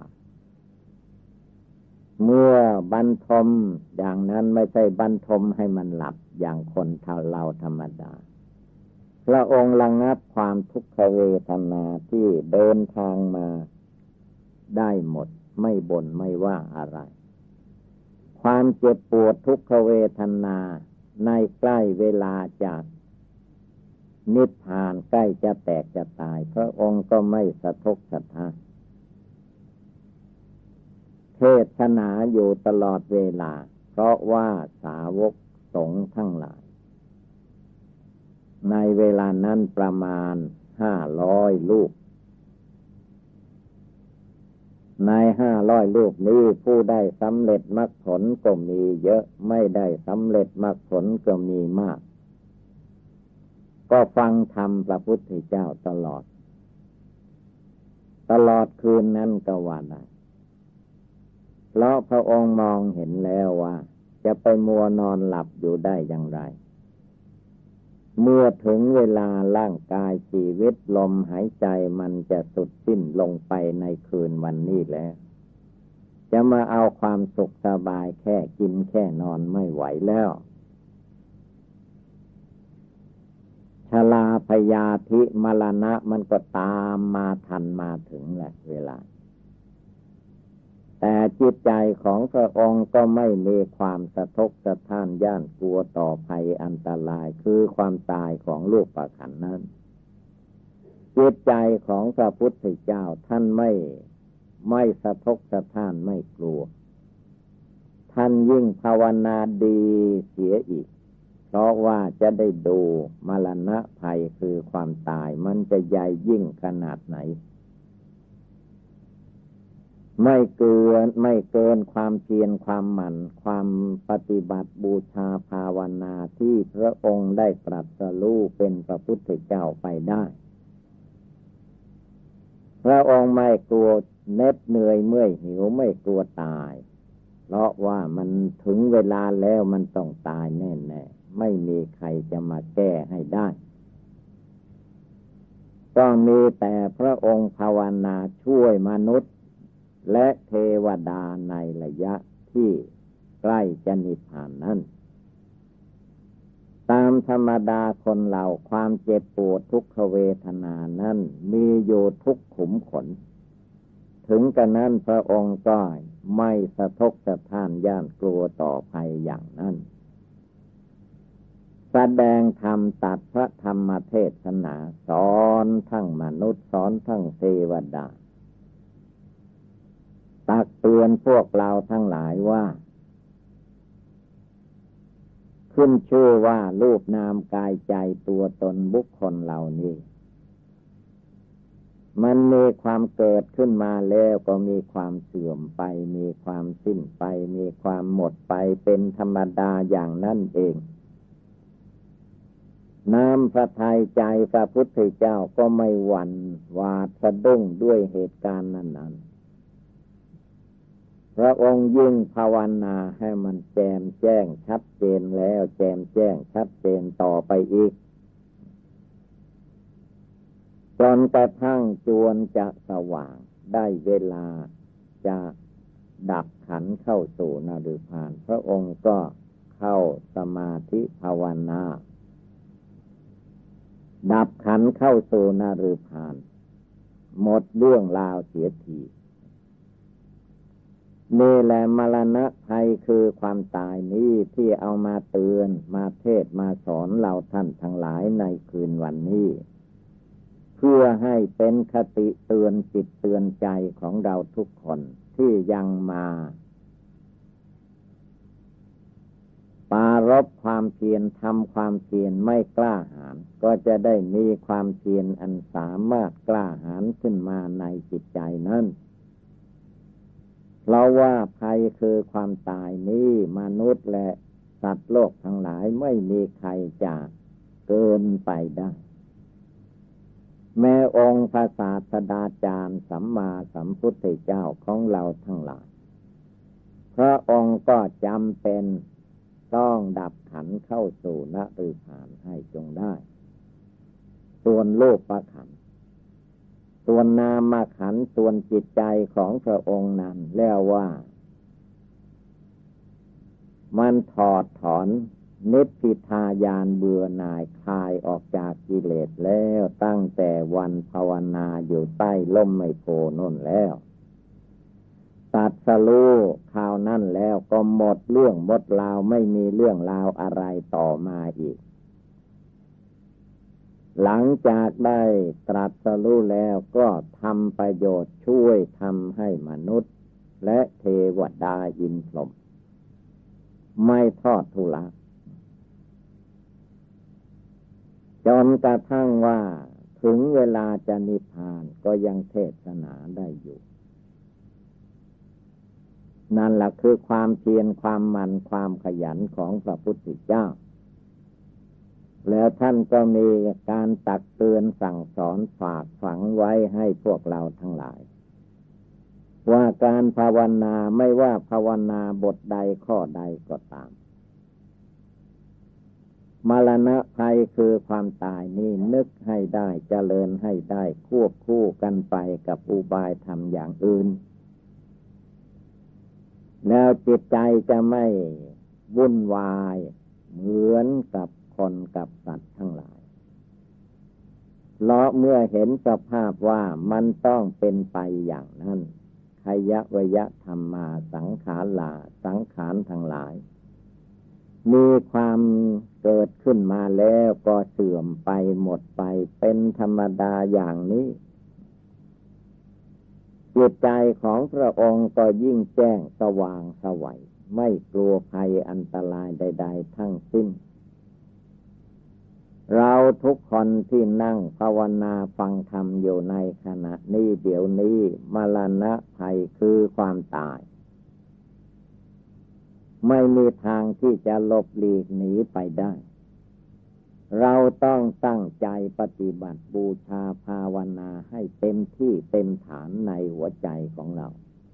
เมื่อบรรทมอย่างนั้นไม่ใช่บรรทมให้มันหลับอย่างคนเราธรรมดาพระองค์ระงับความทุกขเวทนาที่เดินทางมาได้หมดไม่บ่นไม่ว่าอะไรความเจ็บปวดทุกขเวทนาในใกล้เวลาจากนิพพานใกล้จะแตกจะตายพระองค์ก็ไม่สะทกสะท้านเทศนาอยู่ตลอดเวลาเพราะว่าสาวกสงฆ์ทั้งหลายในเวลานั้นประมาณ500 รูปใน500 รูปนี้ผู้ได้สำเร็จมรรคผลก็มีเยอะไม่ได้สำเร็จมรรคผลก็มีมากก็ฟังธรรมพระพุทธเจ้าตลอดคืนนั้นก็ว่าได้เพราะพระองค์มองเห็นแล้วว่าจะไปมัวนอนหลับอยู่ได้อย่างไรเมื่อถึงเวลาร่างกายชีวิตลมหายใจมันจะสุดสิ้นลงไปในคืนวันนี้แล้วจะมาเอาความสุขสบายแค่กินแค่นอนไม่ไหวแล้วชราพยาธิมรณะมันก็ตามมาทันมาถึงแหละเวลาแต่จิตใจของพระองค์ก็ไม่มีความสะทกสะท้านย่านกลัวต่อภัยอันตรายคือความตายของลูกประคันนั้นจิตใจของพระพุทธเจ้าท่านไม่สะทกสะท้านไม่กลัวท่านยิ่งภาวนาดีเสียอีกเพราะว่าจะได้ดูมรณะภัยคือความตายมันจะใหญ่ยิ่งขนาดไหนไม่เกินความเพียรความหมั่นความปฏิบัติบูชาภาวนาที่พระองค์ได้ตรัสรู้เป็นพระพุทธเจ้าไปได้พระองค์ไม่กลัวเหน็ดเหนื่อยเมื่อยหิวไม่กลัวตายเพราะว่ามันถึงเวลาแล้วมันต้องตายแน่ๆไม่มีใครจะมาแก้ให้ได้ก็มีแต่พระองค์ภาวนาช่วยมนุษย์และเทวดาในระยะที่ใกล้จะนิพพานนั้นตามธรรมดาคนเราความเจ็บปวดทุกขเวทนานั้นมีอยู่ทุกขุมขนถึงกระนั้นพระองค์ก็ไม่สะทกสะท้านย่านกลัวต่อภัยอย่างนั้นแสดงธรรมตัดพระธรรมเทศนาสอนทั้งมนุษย์สอนทั้งเทวดาตักเตือนพวกเราทั้งหลายว่าขึ้นชื่อว่ารูปนามกายใจตัวตนบุคคลเหล่านี้มันมีความเกิดขึ้นมาแล้วก็มีความเสื่อมไปมีความสิ้นไปมีความหมดไปเป็นธรรมดาอย่างนั้นเองน้ำพระทัยใจพระพุทธเจ้าก็ไม่หวั่นหวาดสะดุ้งด้วยเหตุการณ์นั้นๆพระองค์ยิ่งภาวนาให้มันแจ่มแจ้งชัดเจนแล้วแจ่มแจ้งชัดเจนต่อไปอีกจนกระทั่งจวนจะสว่างได้เวลาจะดับขันธ์เข้าสู่นฤพานพระองค์ก็เข้าสมาธิภาวนาดับขันธ์เข้าสู่นฤพานหมดเรื่องราวเสียทีนี่แหละมรณะภัยคือความตายนี้ที่เอามาเตือนมาเทศมาสอนเราท่านทั้งหลายในคืนวันนี้เพื่อให้เป็นคติเตือนจิตเตือนใจของเราทุกคนที่ยังมาปรารภความเพียรทำความเพียรไม่กล้าหาญก็จะได้มีความเพียรอันสามารถกล้าหาญขึ้นมาในจิตใจนั้นเพราะว่าภัยคือความตายนี้มนุษย์และสัตว์โลกทั้งหลายไม่มีใครจะเกินไปได้แม้องค์พระศาสดาจารย์สัมมาสัมพุทธเจ้าของเราทั้งหลายพระองค์ก็จำเป็นต้องดับขันธ์เข้าสู่นฤพานให้จงได้ส่วนโลกประขันธ์ส่วนนามขันธ์ส่วนจิตใจของพระองค์นั้นแล้วว่ามันถอดถอนนิพพิทายานเบื่อหน่ายคลายออกจากกิเลสแล้วตั้งแต่วันภาวนาอยู่ใต้ร่มไมโพนั่นแล้วตัดสรู้ข่าวนั่นแล้วก็หมดเรื่องหมดราวไม่มีเรื่องราวอะไรต่อมาอีกหลังจากได้ตรัสรู้แล้วก็ทำประโยชน์ช่วยทำให้มนุษย์และเทวดาอินทร์พรหมไม่ทอดทุลักจนกระทั่งว่าถึงเวลาจะนิพพานก็ยังเทศนาได้อยู่นั่นแหละคือความเพียรความหมั่นความขยันของพระพุทธเจ้าแล้วท่านก็มีการตักเตือนสั่งสอนฝากฝังไว้ให้พวกเราทั้งหลายว่าการภาวนาไม่ว่าภาวนาบทใดข้อใดก็ตามมรณะภัยคือความตายนี่นึกให้ได้เจริญให้ได้ควบคู่กันไปกับอุบายธรรมอย่างอื่นแล้วจิตใจจะไม่วุ่นวายเหมือนกับคนกับสัตว์ทั้งหลายเพราะเมื่อเห็นสภาพว่ามันต้องเป็นไปอย่างนั้นขยะวยธรรมาสังขาราสังขารทั้งหลายมีความเกิดขึ้นมาแล้วก็เสื่อมไปหมดไปเป็นธรรมดาอย่างนี้จิตใจของพระองค์ก็ยิ่งแจ้งสว่างไสวไม่กลัวภัยอันตรายใดๆทั้งสิ้นเราทุกคนที่นั่งภาวนาฟังธรรมอยู่ในขณะนี้เดี๋ยวนี้มรณะภัยคือความตายไม่มีทางที่จะหลบหลีกหนีไปได้เราต้องตั้งใจปฏิบัติบูชาภาวนาให้เต็มที่เต็มฐานในหัวใจของเรา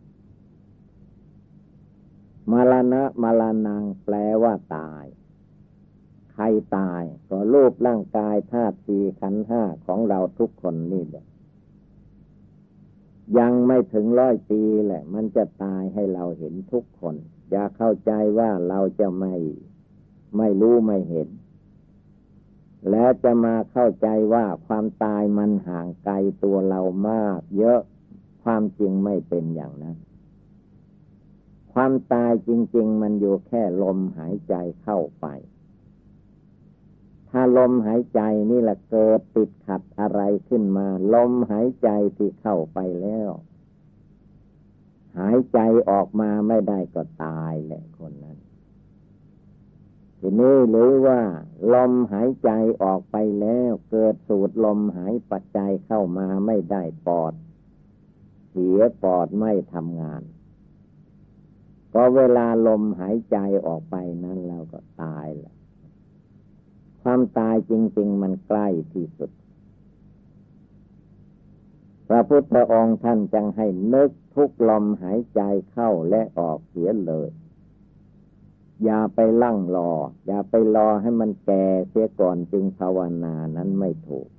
มรณะมรณังแปลว่าตายใครตายก็รูปร่างกายธาตุสี่ขันธ์ห้าของเราทุกคนนี่แหละยังไม่ถึง100 ปีแหละมันจะตายให้เราเห็นทุกคนอย่าเข้าใจว่าเราจะไม่รู้ไม่เห็นแล้วจะมาเข้าใจว่าความตายมันห่างไกลตัวเรามากเยอะความจริงไม่เป็นอย่างนั้นความตายจริงๆมันอยู่แค่ลมหายใจเข้าไปถ้าลมหายใจนี่แหละเกิดติดขัดอะไรขึ้นมาลมหายใจที่เข้าไปแล้วหายใจออกมาไม่ได้ก็ตายแหละคนนั้นทีนี้หรือว่าลมหายใจออกไปแล้วเกิดสูดลมหายปัจจัยเข้ามาไม่ได้ปอดเสียปอดไม่ทำงานก็เวลาลมหายใจออกไปนั้นเราก็ตายแหละความตายจริงๆมันใกล้ที่สุดพระพุทธองค์ท่านจึงให้นึกทุกลมหายใจเข้าและออกเสียเลยอย่าไปลั่งรออย่าไปรอให้มันแก่เสียก่อนจึงภาวนานั้นไม่ถูก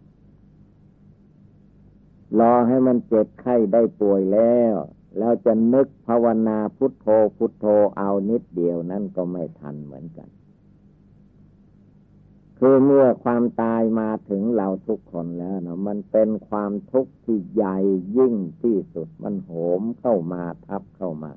รอให้มันเจ็บไข้ได้ป่วยแล้วจะนึกภาวนาพุทโธพุทโธเอานิดเดียวนั้นก็ไม่ทันเหมือนกันคือเมื่อความตายมาถึงเราทุกคนแล้วเนาะมันเป็นความทุกข์ที่ใหญ่ยิ่งที่สุดมันโหมเข้ามาทับเข้ามา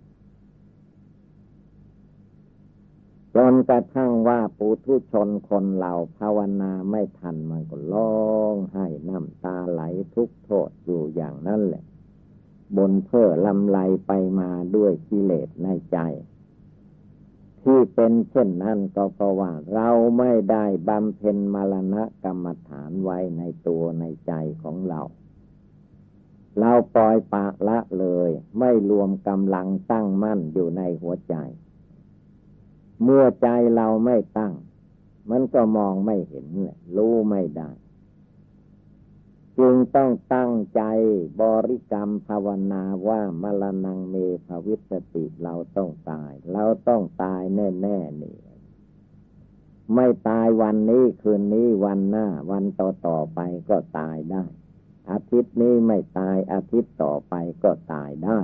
จนกระทั่งว่าปุถุชนคนเราภาวนาไม่ทันมันก็ร้องไห้น้ำตาไหลทุกข์โทษอยู่อย่างนั้นแหละบนเพ้อลำไรไปมาด้วยกิเลสในใจที่เป็นเช่นนั้นก็เพราะว่าเราไม่ได้บำเพ็ญมรณะกรรมฐานไว้ในตัวในใจของเราปล่อยปละละเลยไม่รวมกำลังตั้งมั่นอยู่ในหัวใจเมื่อใจเราไม่ตั้งมันก็มองไม่เห็นแหละรู้ไม่ได้จึงต้องตั้งใจบริกรรมภาวนาว่ามรณังเมภวิสสติเราต้องตายแน่ๆนี่ไม่ตายวันนี้คืนนี้วันหน้าวันต่อไปก็ตายได้อาทิตย์นี้ไม่ตายอาทิตย์ต่อไปก็ตายได้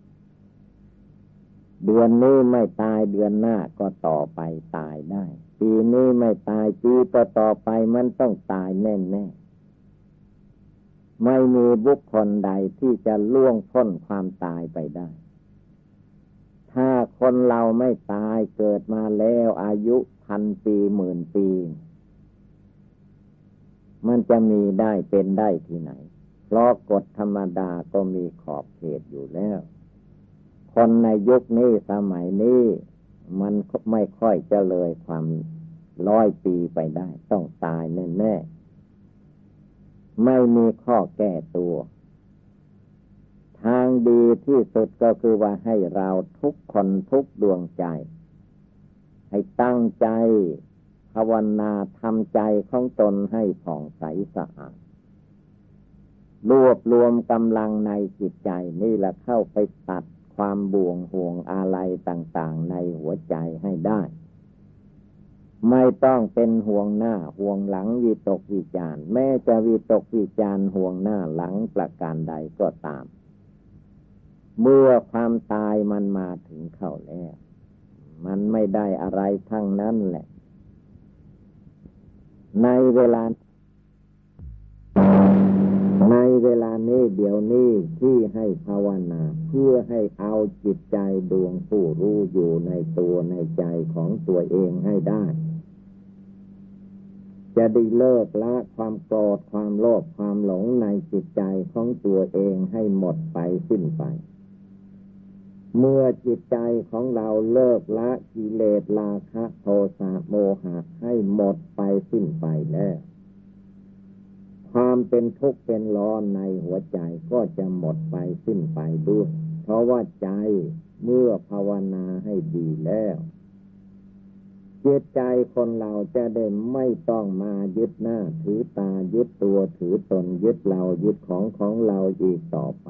เดือนนี้ไม่ตายเดือนหน้าก็ต่อไปตายได้ปีนี้ไม่ตายปีต่อไปมันต้องตายแน่ๆไม่มีบุคคลใดที่จะล่วงพ้นความตายไปได้ถ้าคนเราไม่ตายเกิดมาแล้วอายุ1,000 ปี10,000 ปีมันจะมีได้เป็นได้ที่ไหนเพราะกฎธรรมดาก็มีขอบเขตอยู่แล้วคนในยุคนี้สมัยนี้มันไม่ค่อยจะเลยความ100 ปีไปได้ต้องตายแน่ๆไม่มีข้อแก้ตัวทางดีที่สุดก็คือว่าให้เราทุกคนทุกดวงใจให้ตั้งใจภาวนาทำใจของตนให้ผ่องใสสะอาดรวบรวมกำลังในจิตใจนี่แหละเข้าไปตัดความบ่วงห่วงอาลัยต่างๆในหัวใจให้ได้ไม่ต้องเป็นห่วงหน้าห่วงหลังวิตกวิจารแม้จะวิตกวิจารห่วงหน้าหลังประการใดก็ตามเมื่อความตายมันมาถึงเข้าแล้วมันไม่ได้อะไรทั้งนั้นแหละในเวลานี้เดี๋ยวนี้ที่ให้ภาวนาเพื่อให้เอาจิตใจดวงผู้รู้อยู่ในตัวในใจของตัวเองให้ได้จะได้เลิกละความโกรธความโลภความหลงในจิตใจของตัวเองให้หมดไปสิ้นไปเมื่อจิตใจของเราเลิกละกิเลสราคะโทสะโมหะให้หมดไปสิ้นไปแล้วความเป็นทุกข์เป็นร้อนในหัวใจก็จะหมดไปสิ้นไปด้วยเพราะว่าใจเมื่อภาวนาให้ดีแล้วจิตใจคนเราจะได้ไม่ต้องมายึดหน้าถือตายึดตัวถือตนยึดเรายึดของเราอีกต่อไป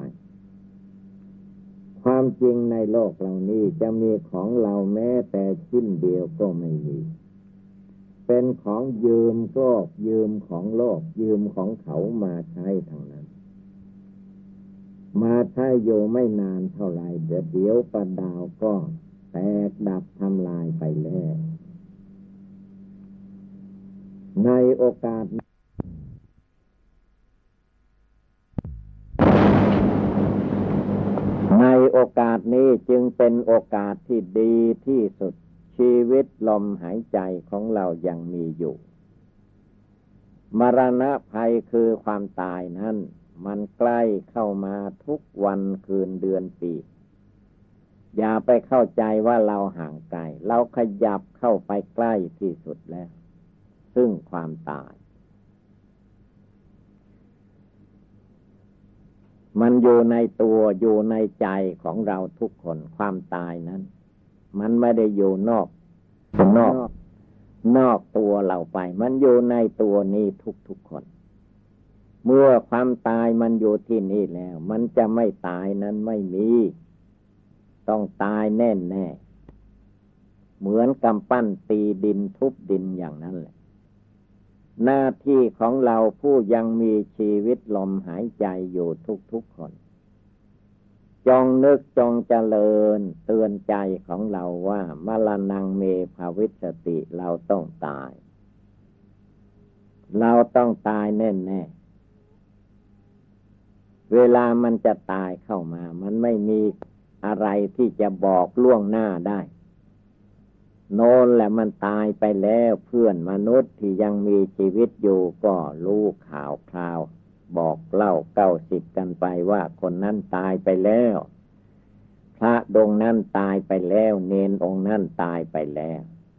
ความจริงในโลกเหล่านี้จะมีของเราแม้แต่ชิ้นเดียวก็ไม่มีเป็นของยืมก็ยืมของโลกยืมของเขามาใช้ทั้งนั้นมาใช้อยู่ไม่นานเท่าไรเดี๋ยวประดาวก็แตกดับทำลายไปแล้วในโอกาสนี้จึงเป็นโอกาสที่ดีที่สุดชีวิตลมหายใจของเรายังมีอยู่มรณะภัยคือความตายนั้นมันใกล้เข้ามาทุกวันคืนเดือนปีอย่าไปเข้าใจว่าเราห่างไกลเราขยับเข้าไปใกล้ที่สุดแล้วซึ่งความตายมันอยู่ในตัวอยู่ในใจของเราทุกคนความตายนั้นมันไม่ได้อยู่นอกตัวเราไปมันอยู่ในตัวนี้ทุกคนเมื่อความตายมันอยู่ที่นี่แล้วมันจะไม่ตายนั้นไม่มีต้องตายแน่เหมือนกำปั้นตีดินทุบดินอย่างนั้นแหละหน้าที่ของเราผู้ยังมีชีวิตลมหายใจอยู่ทุกคนจงนึกจงเจริญเตือนใจของเราว่ามรณังเมภวิสสติเราต้องตายเราต้องตายแน่เวลามันจะตายเข้ามามันไม่มีอะไรที่จะบอกล่วงหน้าได้โน่นแหละมันตายไปแล้วเพื่อนมนุษย์ที่ยังมีชีวิตอยู่ก็รู้ข่าวคราวบอกเล่า90กันไปว่าคนนั้นตายไปแล้วพระดงนั้นตายไปแล้วเนนองค์นั้นตายไปแล้ว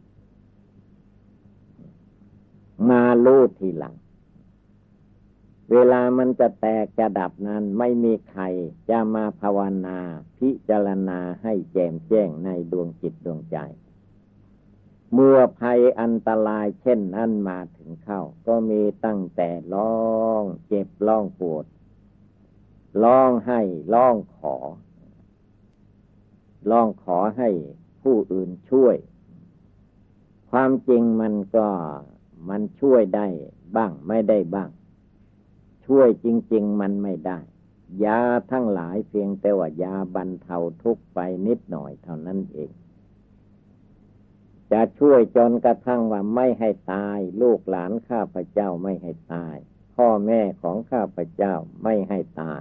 มารู้ทีหลังเวลามันจะแตกจะดับนั้นไม่มีใครจะมาภาวนาพิจารณาให้แจ่มแจ้งในดวงจิตดวงใจเมื่อภัยอันตรายเช่นนั้นมาถึงเข้าก็มีตั้งแต่ร้องเจ็บร้องปวดร้องให้ร้องขอให้ผู้อื่นช่วยความจริงมันช่วยได้บ้างไม่ได้บ้างช่วยจริงๆมันไม่ได้ยาทั้งหลายเพียงแต่ว่ายาบรรเทาทุกข์ไปนิดหน่อยเท่านั้นเองจะช่วยจนกระทั่งว่าไม่ให้ตายลูกหลานข้าพเจ้าไม่ให้ตายพ่อแม่ของข้าพเจ้าไม่ให้ตาย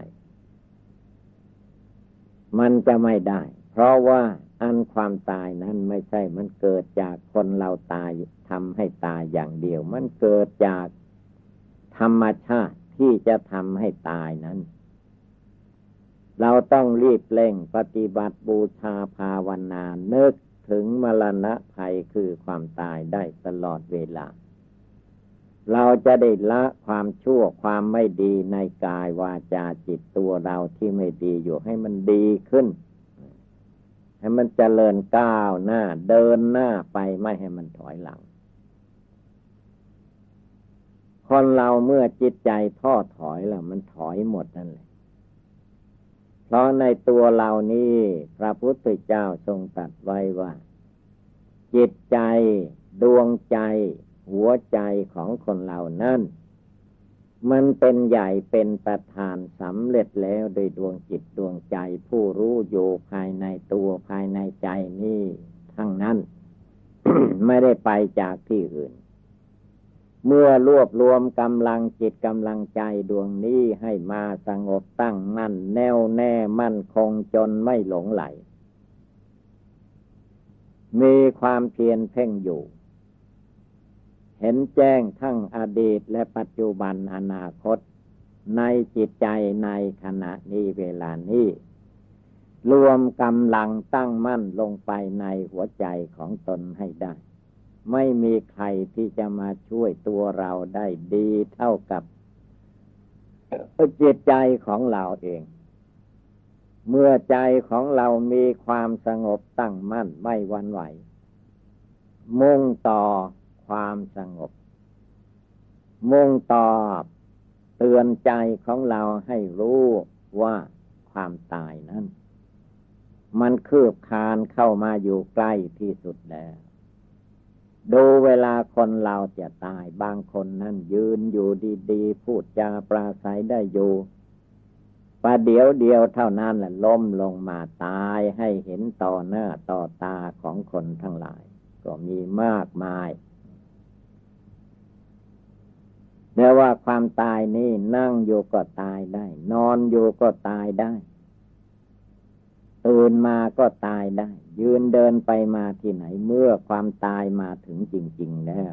มันจะไม่ได้เพราะว่าอันความตายนั้นไม่ใช่มันเกิดจากคนเราตายทำให้ตายอย่างเดียวมันเกิดจากธรรมชาติที่จะทำให้ตายนั้นเราต้องรีบเร่งปฏิบัติบูชาภาวนานึกถึงมรณะภัยคือความตายได้ตลอดเวลาเราจะได้ละความชั่วความไม่ดีในกายวาจาจิตตัวเราที่ไม่ดีอยู่ให้มันดีขึ้นให้มันเจริญก้าวหน้าเดินหน้าไปไม่ให้มันถอยหลังคนเราเมื่อจิตใจท้อถอยแล้วมันถอยหมดนั่นแหละเพราะในตัวเรานี้พระพุทธเจ้าทรงตรัสไว้ว่าจิตใจดวงใจหัวใจของคนเรานั้นมันเป็นใหญ่เป็นประธานสำเร็จแล้วโดยดวงจิตดวงใจผู้รู้อยู่ภายในตัวภายในใจนี้ทั้งนั้น ไม่ได้ไปจากที่อื่นเมื่อรวบรวมกำลังจิตกำลังใจดวงนี้ให้มาสงบตั้งมั่นแน่วแน่มั่นคงจนไม่หลงไหลมีความเพียรเพ่งอยู่เห็นแจ้งทั้งอดีตและปัจจุบันอนาคตในจิตใจในขณะนี้เวลานี้รวมกำลังตั้งมั่นลงไปในหัวใจของตนให้ได้ไม่มีใครที่จะมาช่วยตัวเราได้ดีเท่ากับจิตใจของเราเองเมื่อใจของเรามีความสงบตั้งมั่นไม่หวั่นไหวมุ่งต่อความสงบมุ่งต่อเตือนใจของเราให้รู้ว่าความตายนั้นมันคืบคลานเข้ามาอยู่ใกล้ที่สุดแล้วดูเวลาคนเราจะตายบางคนนั้นยืนอยู่ดีๆพูดจาปราศัยได้อยู่ประเดี๋ยวเดียวเท่านั้นแหละล้มลงมาตายให้เห็นต่อหน้าต่อตาของคนทั้งหลายก็มีมากมายแม้ว่าความตายนี้นั่งอยู่ก็ตายได้นอนอยู่ก็ตายได้ตื่นมาก็ตายได้ยืนเดินไปมาที่ไหนเมื่อความตายมาถึงจริงๆแล้ว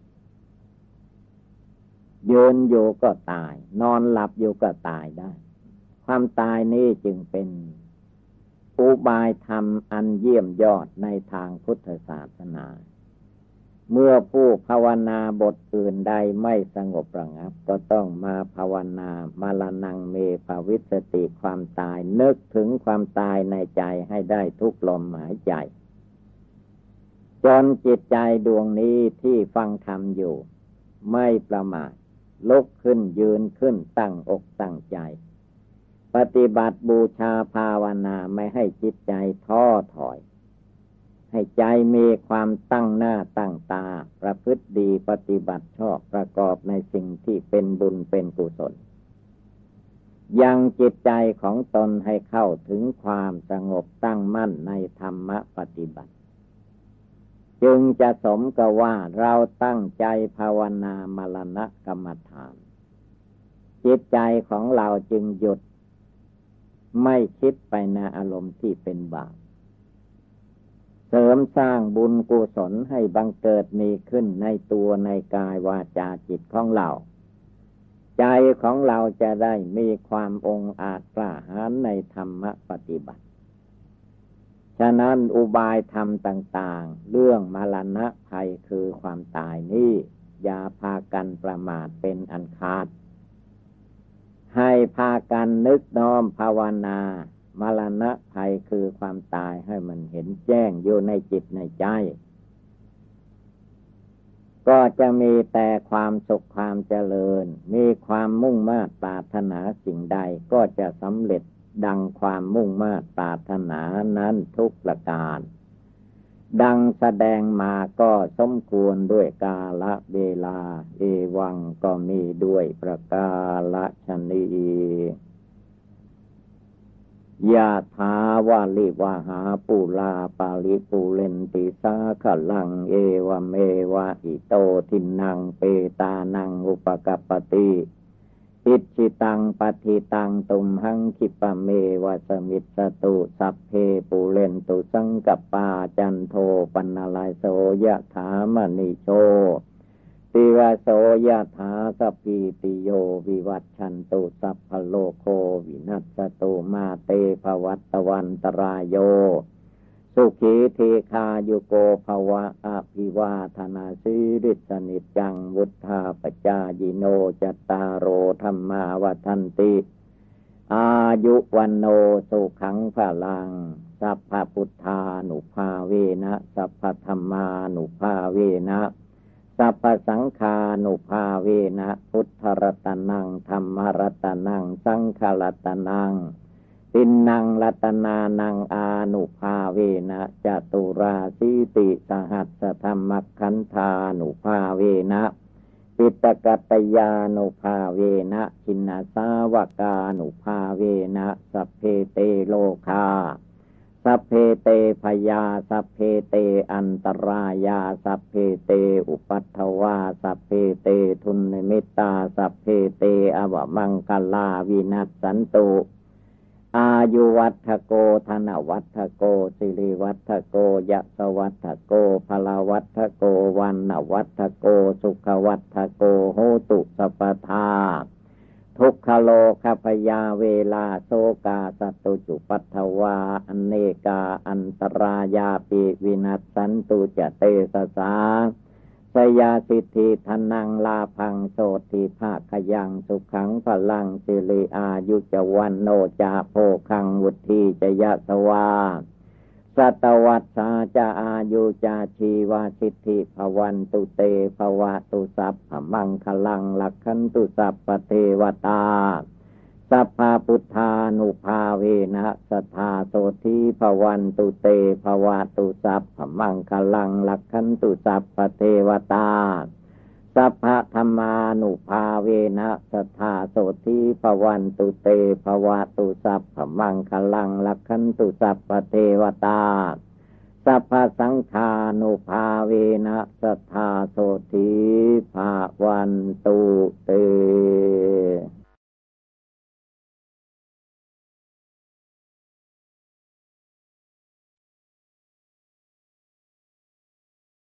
ยืนอยู่ก็ตายนอนหลับอยู่ก็ตายได้ความตายนี้จึงเป็นอุบายธรรมอันเยี่ยมยอดในทางพุทธศาสนาเมื่อผู้ภาวนาบทอื่นใดไม่สงบระงับก็ต้องมาภาวนามรณังเมภวิสติความตายนึกถึงความตายในใจให้ได้ทุกลมหายใจจนจิตใจดวงนี้ที่ฟังธรรมอยู่ไม่ประมาทลุกขึ้นยืนขึ้นตั้งอกตั้งใจปฏิบัติบูชาภาวนาไม่ให้จิตใจท้อถอยให้ใจมีความตั้งหน้าตั้งตาประพฤติดีปฏิบัติชอบประกอบในสิ่งที่เป็นบุญเป็นกุศลยังจิตใจของตนให้เข้าถึงความสงบตั้งมั่นในธรรมปฏิบัติจึงจะสมกับว่าเราตั้งใจภาวนามรณกรรมฐานจิตใจของเราจึงหยุดไม่คิดไปในอารมณ์ที่เป็นบาปเสริมสร้างบุญกุศลให้บังเกิดมีขึ้นในตัวในกายวาจาจิตของเราใจของเราจะได้มีความองอาจกล้าหาญในธรรมปฏิบัติฉะนั้นอุบายธรรมต่างๆเรื่องมรณะภัยคือความตายนี้อย่าพากันประมาทเป็นอันขาดให้พากันนึกน้อมภาวนามรณะภัยคือความตายให้มันเห็นแจ้งอยู่ในจิตในใจก็จะมีแต่ความสุขความเจริญมีความมุ่งมา่ปรารถนาสิ่งใดก็จะสำเร็จดังความมุ่งมา่ปรารถนานั้นทุกประการดังแสดงมาก็สมควรด้วยกาลเวลาเอวังก็มีด้วยประกาศนียะถาวาลิวหาปุราปาลิปุเรนติสาขลังเอวเมวะอิโตทินังเปตานังอุปกัปปติอิจิตังปฏิตังตุมหังคิปะเมวะสมิสสตุสัพเพปุเรนตุสังกปาจันโทปนลายโสยะถามณิโชติวโสยะถาสัพพิติโยวิวัชชันตุสัพพโลกโควินัสสตุมาเตภวัตวันตรายโยสุขีเทคายุโกภวะอภิวาทนาสิริสนิจจังวุธาปจายิโนจตตารโอธรรมาวัฏันติอายุวันโนสุขังพลังสัพพพุทธานุภาเวนะสัพพธัมมานุภาเวนะสัพพสังฆานุภาเวนะพุทธรัตนังธัมมรัตนังสังฆรัตนังตินนังรัตนานังอานุภาเวนะจตุราสีติสหัสสธรรมขันธานุภาเวนะปิตกัตตยานุภาเวนะชินนาสาวกานุภาเวนะสัพเพเตโลคาสัพเพเตพยาสัพเพเตอันตรายาสัพเพเตอุปัฏฐวาสัพเพเตทุนนิมิตตาสัพเพเตอวมังคลาวินัสสันตุอายุวัฏโกธนวัฏโกสิริวัฏโกยะสวัฏโกพลวัฏโกวันนวัฏโกสุขวัฏโกโหตุสัพพทาทุกขโลคพยาเวลาโสกาสตุจุปัฏฐวาอเนกาอันตรายาปิวินัสสันตุจเตสสาสยาสิทธิธนังลาพังโสติภาคยังสุขังพลังสิริอายุจวันโนจาโภคังวุธีจยะสวาสัตวัฏสาจาอายุจาชีวาสิทธิภวันตุเตภวะตุสัพพมังคลังลักขันตุสัพพเทวตาสัพพพุทธานุภาเวนะสัทธาโสธีภวันตุเตภวะตุสัพพมังคลังลักขันตุสัพพเทวตาสัพพธรรมานุภาเวนะสัทธาโสธีภวันตุเตภวะตุสัพพมังคลังลักขันตุสัพพเทวตาสัพพสังฆานุภาเวนะสัทธาโสธีภวันตุเต